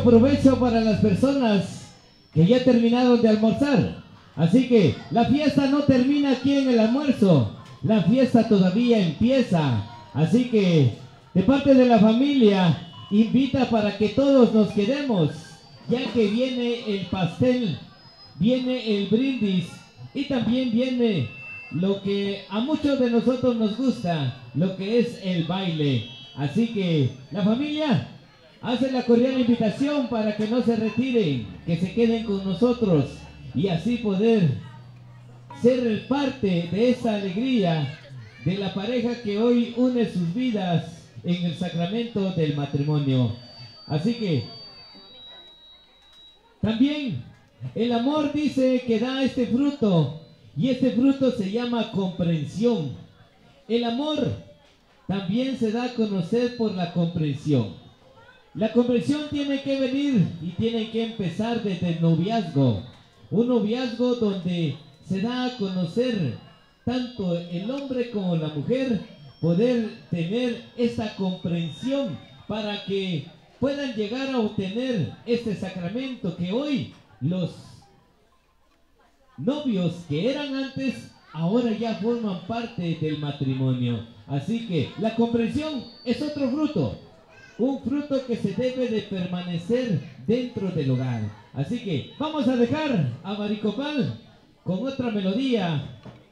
provecho para las personas que ya terminaron de almorzar. Así que la fiesta no termina aquí en el almuerzo, la fiesta todavía empieza. Así que de parte de la familia invita para que todos nos quedemos, ya que viene el pastel, viene el brindis y también viene lo que a muchos de nosotros nos gusta, lo que es el baile. Así que la familia hace la cordial invitación para que no se retiren, que se queden con nosotros y así poder ser parte de esta alegría de la pareja que hoy une sus vidas en el sacramento del matrimonio. Así que también el amor dice que da este fruto y este fruto se llama comprensión. El amor también se da a conocer por la comprensión. La comprensión tiene que venir y tiene que empezar desde el noviazgo. Un noviazgo donde se da a conocer tanto el hombre como la mujer, poder tener esta comprensión para que puedan llegar a obtener este sacramento que hoy los novios que eran antes, ahora ya forman parte del matrimonio. Así que la comprensión es otro fruto, un fruto que se debe de permanecer dentro del hogar. Así que vamos a dejar a Maricopal con otra melodía.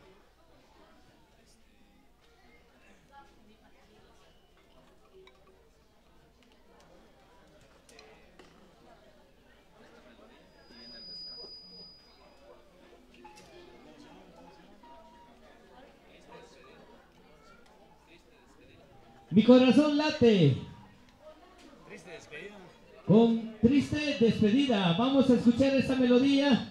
Mi corazón late. Triste despedida. Con triste despedida. Vamos a escuchar esta melodía.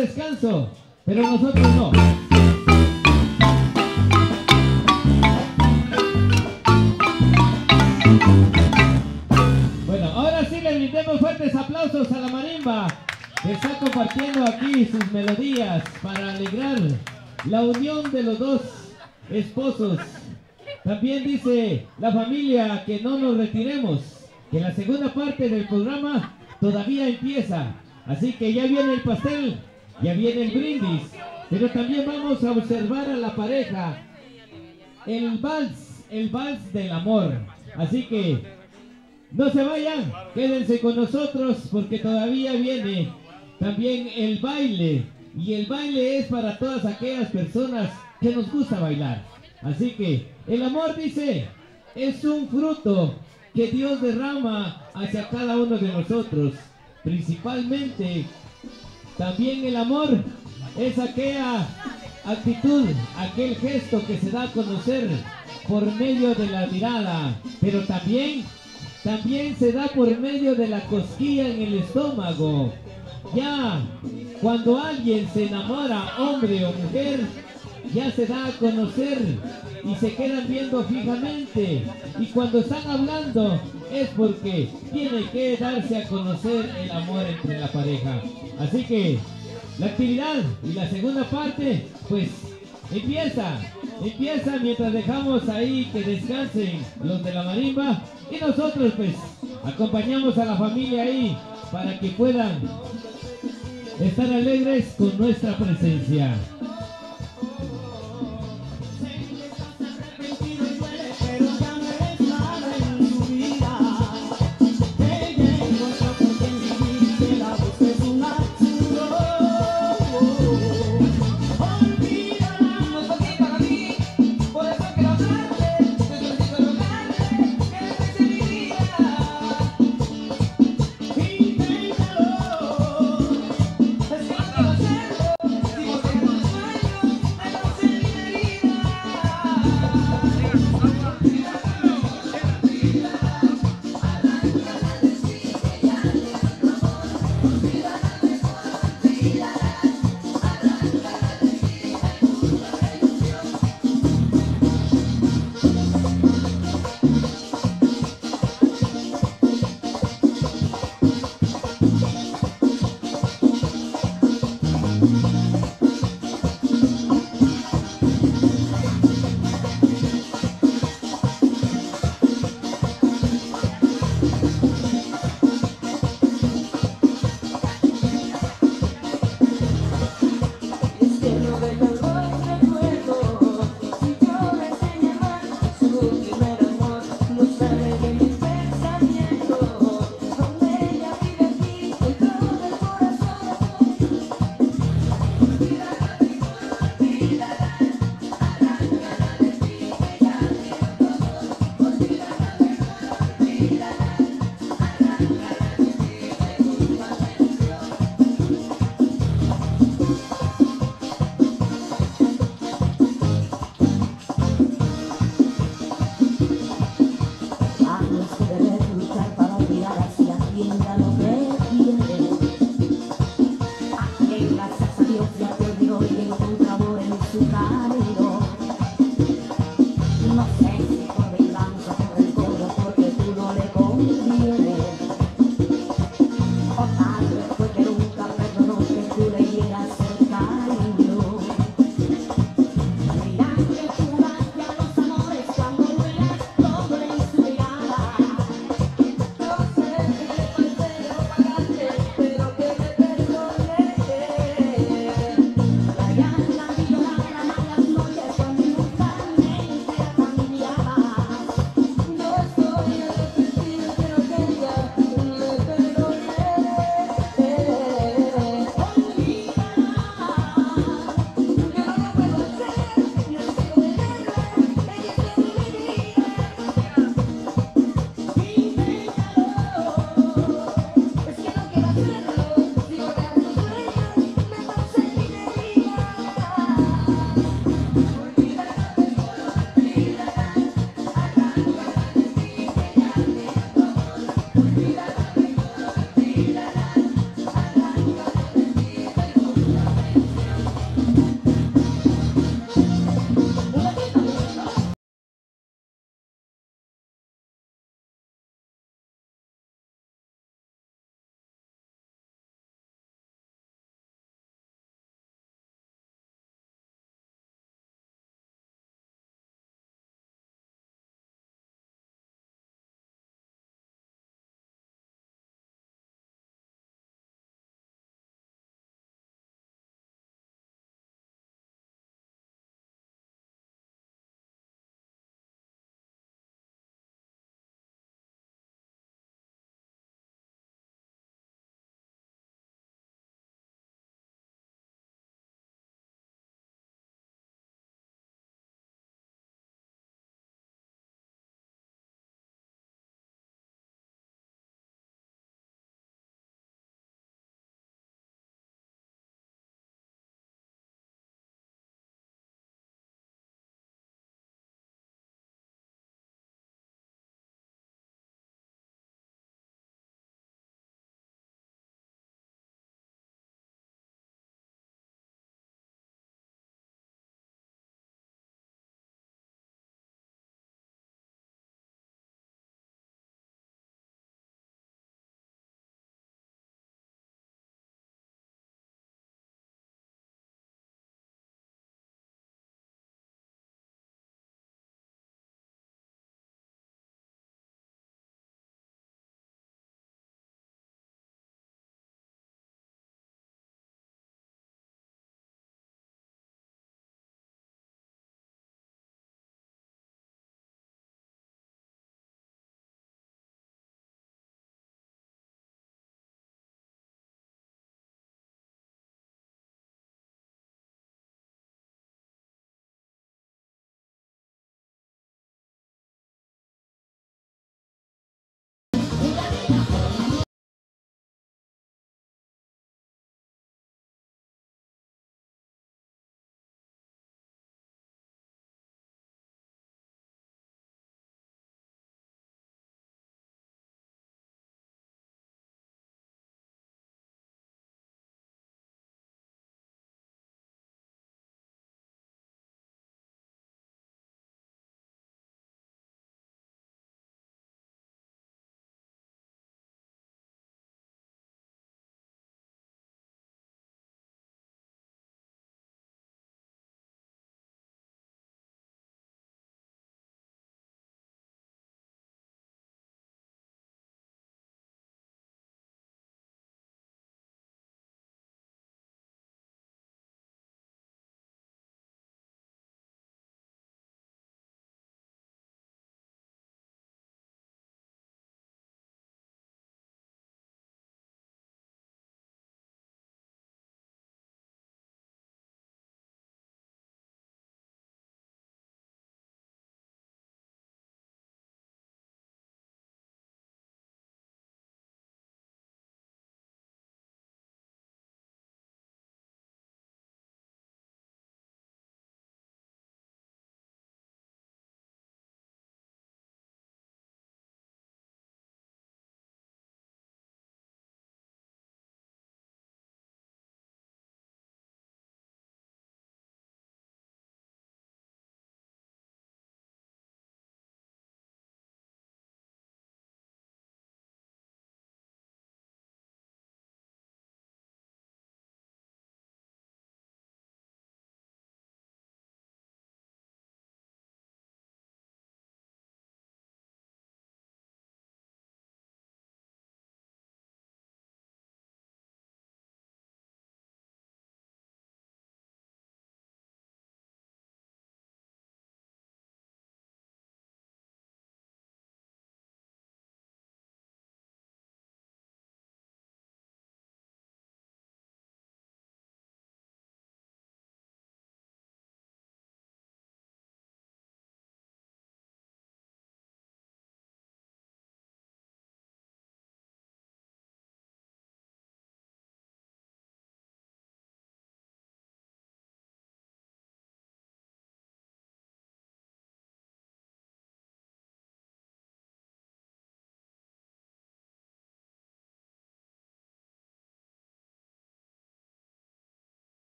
descanso, pero nosotros no. Bueno, ahora sí le brindemos fuertes aplausos a la marimba que está compartiendo aquí sus melodías para alegrar la unión de los dos esposos. También dice la familia que no nos retiremos, que la segunda parte del programa todavía empieza. Así que ya viene el pastel, ya viene el brindis, pero también vamos a observar a la pareja, el vals, el vals del amor. Así que no se vayan, quédense con nosotros porque todavía viene también el baile. Y el baile es para todas aquellas personas que nos gusta bailar. Así que el amor, dice, es un fruto que Dios derrama hacia cada uno de nosotros. Principalmente, también el amor es aquella actitud, aquel gesto que se da a conocer por medio de la mirada, pero también, también se da por medio de la cosquilla en el estómago. Ya, cuando alguien se enamora, hombre o mujer, ya se da a conocer y se quedan viendo fijamente. Y cuando están hablando es porque tiene que darse a conocer el amor entre la pareja. Así que la actividad y la segunda parte, pues empieza, empieza mientras dejamos ahí que descansen los de la marimba y nosotros pues acompañamos a la familia ahí para que puedan estar alegres con nuestra presencia. Inténtalo, si vos querés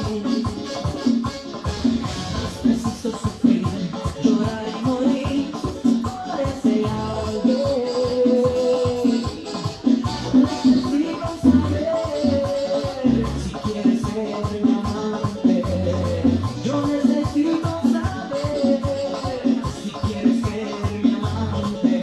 Preciso sufrir, llorar y morir por ese alguien. Necesito saber si quieres ser mi amante. Yo necesito saber si quieres ser mi amante.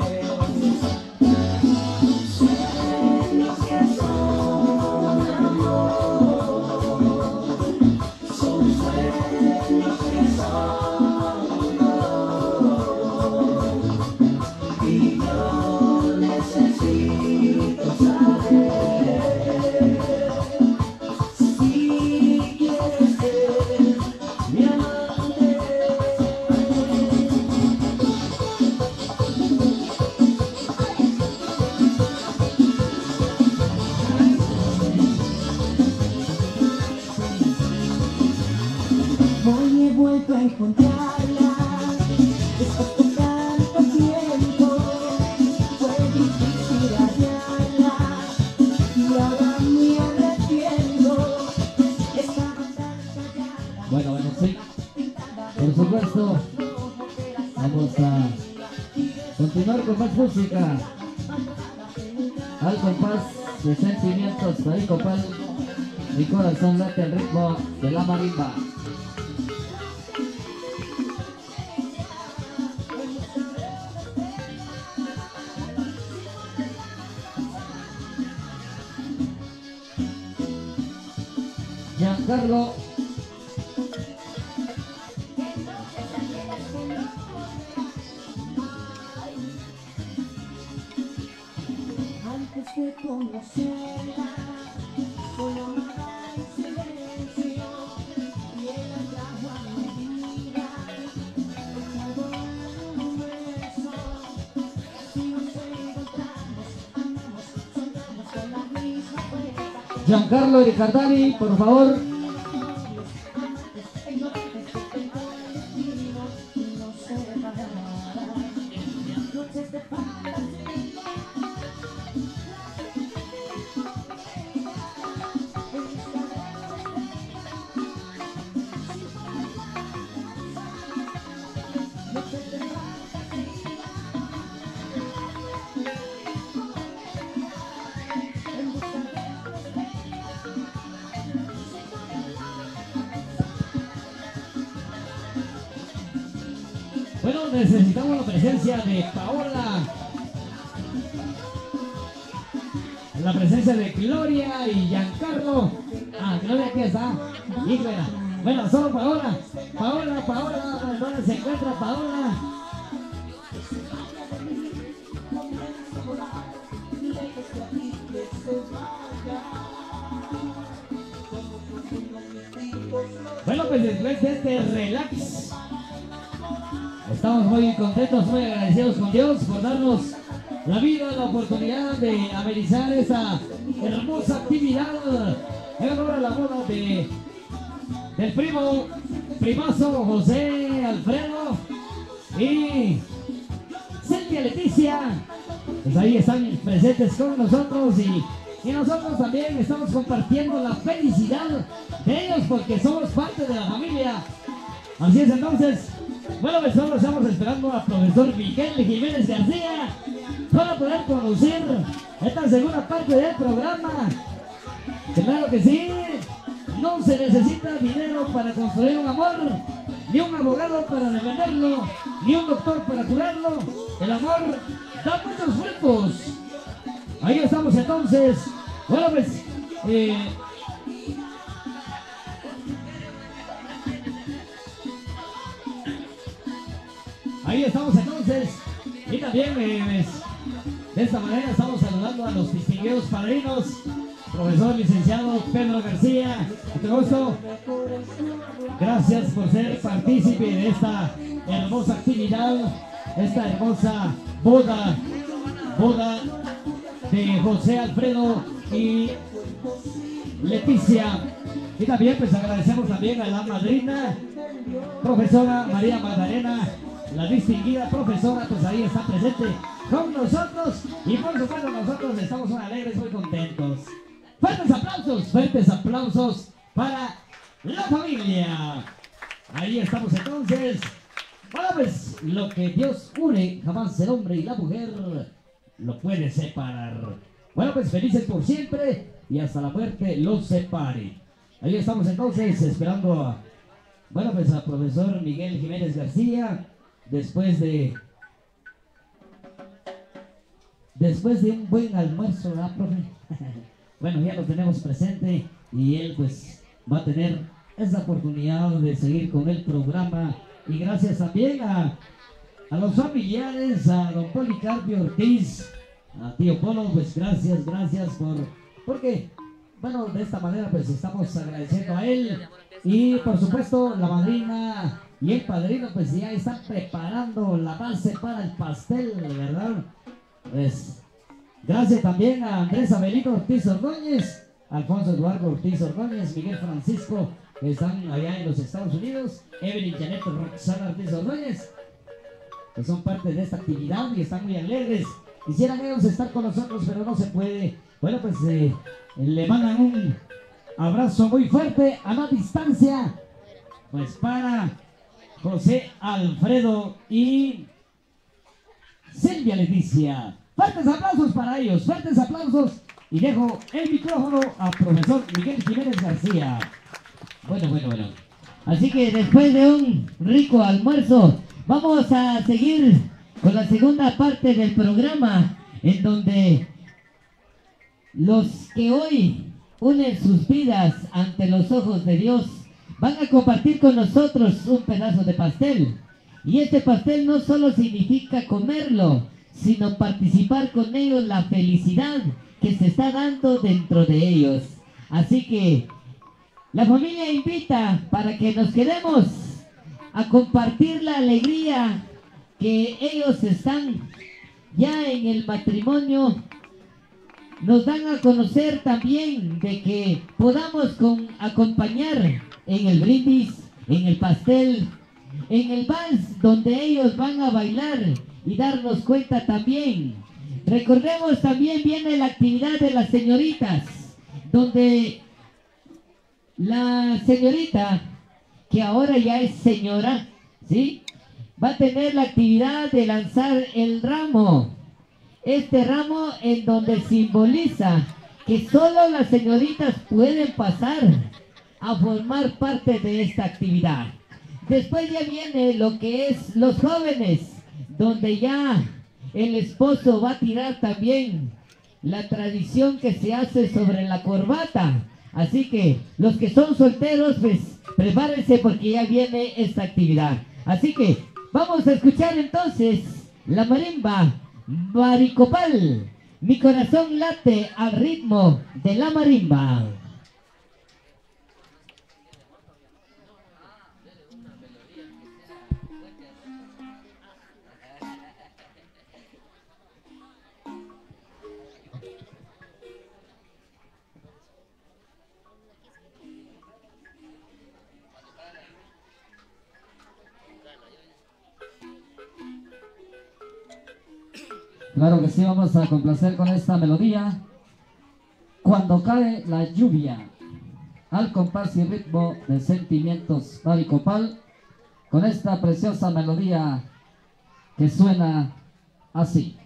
Sueños que son amor, son sueños que son amor. Y yo necesito saber si quieres ser mi amante. Hoy he vuelto a encontrarla después de tanto tiempo. Fue difícil hallarla y ahora me arrepiento. Estaba tan callada. Bueno, bueno, sí. Por supuesto. Vamos a continuar con más música. Al compás de sentimientos, ahí compás. Mi corazón late al ritmo de la marimba. Giancarlo. Antes de conocerla, solo amaba en silencio y él atrajo a mi vida, dejando un beso. Si nos encontramos, amamos, soñamos con la misma puerta. Giancarlo Ricardari, por favor. Noches de fantasía. Bueno, necesitamos la presencia de Paola. La presencia de Gloria y Giancarlo. Ah, Gloria aquí está. Y Gloria. Bueno, solo Paola. Paola, Paola. ¿Dónde se encuentra Paola? Bueno, pues después de este relax, estamos muy contentos, muy agradecidos con Dios por darnos la vida, la oportunidad de amenizar esa hermosa actividad en honor a la boda de, del primo, primazo José Alfredo y Cintia Leticia. Pues ahí están presentes con nosotros y, y nosotros también estamos compartiendo la felicidad de ellos porque somos parte de la familia. Así es, entonces, bueno, pues solo estamos esperando al profesor Miguel Jiménez García para poder conducir esta segunda parte del programa. Claro que sí, no se necesita dinero para construir un amor, ni un abogado para defenderlo, ni un doctor para curarlo. El amor da muchos frutos. Ahí estamos entonces. Bueno, pues, eh, ahí estamos entonces. Y también eh, pues, de esta manera estamos saludando a los distinguidos padrinos. Profesor licenciado Pedro García, mucho gusto. Gracias por ser partícipe de esta hermosa actividad, esta hermosa boda, boda de José Alfredo y Leticia. Y también pues agradecemos también a la madrina, profesora María Magdalena, la distinguida profesora, pues ahí está presente con nosotros. Y por supuesto nosotros estamos muy alegres, muy contentos. Fuertes aplausos, fuertes aplausos para la familia. Ahí estamos entonces. Bueno, pues lo que Dios une, jamás el hombre y la mujer lo puede separar. Bueno, pues felices por siempre y hasta la muerte los separe. Ahí estamos entonces esperando a, bueno, pues al profesor Miguel Jiménez García, después de después de un buen almuerzo, ¿verdad, profe? Bueno, ya lo tenemos presente y él pues va a tener esa oportunidad de seguir con el programa. Y gracias también a, a los familiares, a don Policarpio Ortiz, a tío Polo, pues gracias, gracias por, porque, bueno, de esta manera pues estamos agradeciendo a él. Y por supuesto la madrina y el padrino pues ya están preparando la base para el pastel, ¿verdad? Pues gracias también a Andrés Abelino Ortiz Ordóñez, Alfonso Eduardo Ortiz Ordóñez, Miguel Francisco, que están allá en los Estados Unidos, Evelyn Janet Roxana Ortiz Ordóñez, que son parte de esta actividad y están muy alegres. Quisieran ellos estar con nosotros, pero no se puede. Bueno, pues eh, le mandan un abrazo muy fuerte a la distancia, pues para José Alfredo y Silvia Leticia. Fuertes aplausos para ellos, fuertes aplausos. Y dejo el micrófono al profesor Miguel Jiménez García. Bueno, bueno, bueno. Así que después de un rico almuerzo, vamos a seguir con la segunda parte del programa, en donde los que hoy unen sus vidas ante los ojos de Dios van a compartir con nosotros un pedazo de pastel. Y este pastel no solo significa comerlo, sino participar con ellos la felicidad que se está dando dentro de ellos. Así que la familia invita para que nos quedemos a compartir la alegría que ellos están ya en el matrimonio. Nos dan a conocer también de que podamos con, acompañar en el brindis, en el pastel, en el vals donde ellos van a bailar y darnos cuenta también. Recordemos también viene la actividad de las señoritas, donde la señorita, que ahora ya es señora, ¿sí?, va a tener la actividad de lanzar el ramo. Este ramo en donde simboliza que solo las señoritas pueden pasar a formar parte de esta actividad. Después ya viene lo que es los jóvenes, donde ya el esposo va a tirar también la tradición que se hace sobre la corbata. Así que los que son solteros, pues prepárense porque ya viene esta actividad. Así que vamos a escuchar entonces la marimba Baricopal. Mi corazón late al ritmo de la marimba. Claro que sí, vamos a complacer con esta melodía. Cuando cae la lluvia, al compás y ritmo de Sentimientos Baricopal, con esta preciosa melodía que suena así.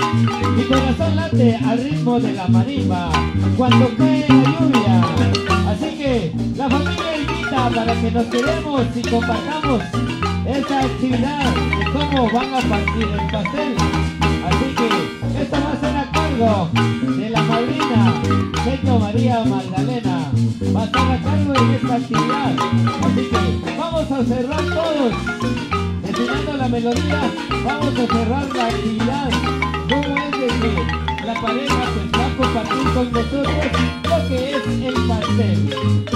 Mi corazón late al ritmo de la marimba cuando cae la lluvia. Así que la familia invita para que nos quedemos y compartamos esta actividad de cómo van a partir el pastel. Así que esto va a ser a cargo de la madrina, señor María Magdalena. Va a estar a cargo de esta actividad. Así que vamos a cerrar todos. Terminando la melodía, vamos a cerrar la actividad. Como es de que la pareja pues va a compartir con nosotros lo que es el pastel.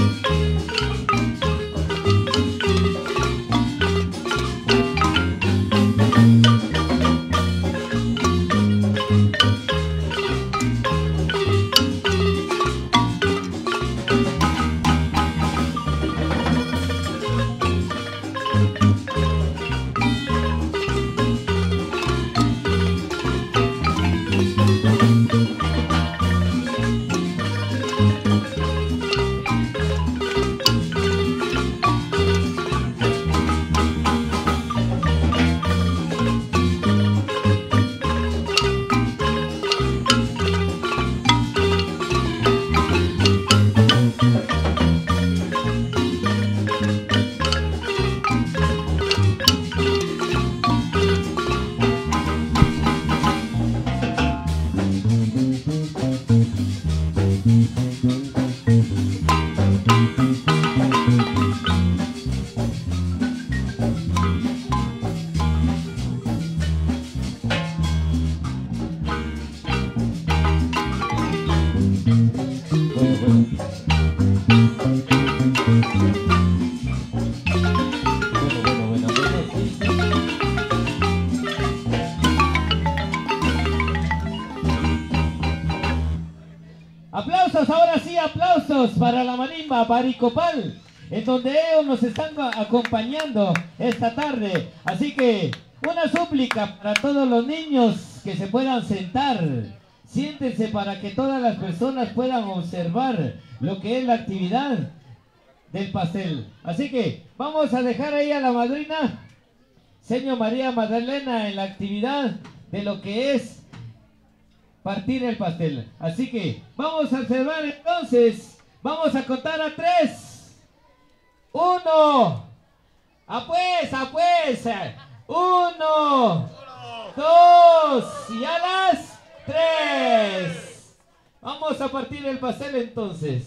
Aplausos, ahora sí, aplausos para la marimba Baricopal, en donde ellos nos están acompañando esta tarde. Así que una súplica para todos los niños que se puedan sentar. Siéntense para que todas las personas puedan observar lo que es la actividad del pastel. Así que vamos a dejar ahí a la madrina, señor María Magdalena, en la actividad de lo que es partir el pastel. Así que vamos a observar entonces. Vamos a contar a tres. Uno. ¡A pues! ¡A pues! Uno. Dos. Y a las tres. Vamos a partir el pastel entonces.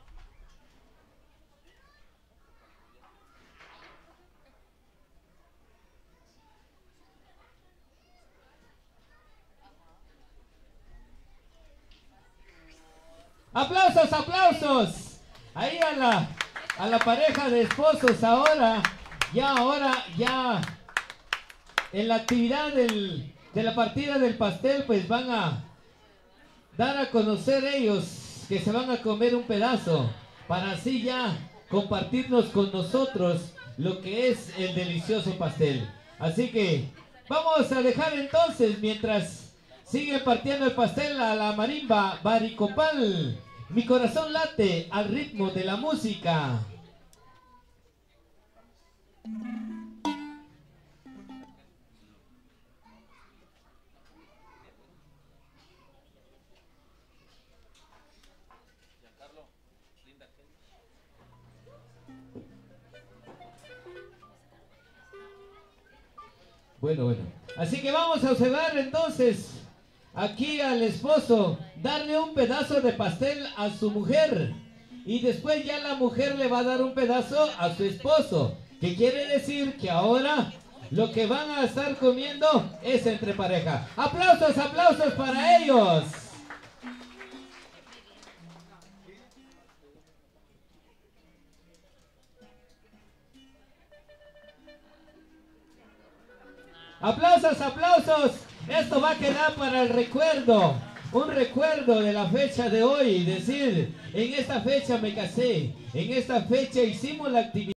¡Aplausos, aplausos! Ahí a la, a la pareja de esposos ahora, ya ahora, ya en la actividad del, de la partida del pastel, pues van a dar a conocer ellos que se van a comer un pedazo, para así ya compartirnos con nosotros lo que es el delicioso pastel. Así que vamos a dejar entonces, mientras sigue partiendo el pastel, a la marimba Baricopal. Mi corazón late al ritmo de la música. Bueno, bueno. Así que vamos a observar entonces aquí al esposo darle un pedazo de pastel a su mujer, y después ya la mujer le va a dar un pedazo a su esposo, que quiere decir que ahora lo que van a estar comiendo es entre pareja. Aplausos, aplausos para ellos. Aplausos, aplausos. Esto va a quedar para el recuerdo, un recuerdo de la fecha de hoy. Decir, en esta fecha me casé, en esta fecha hicimos la actividad.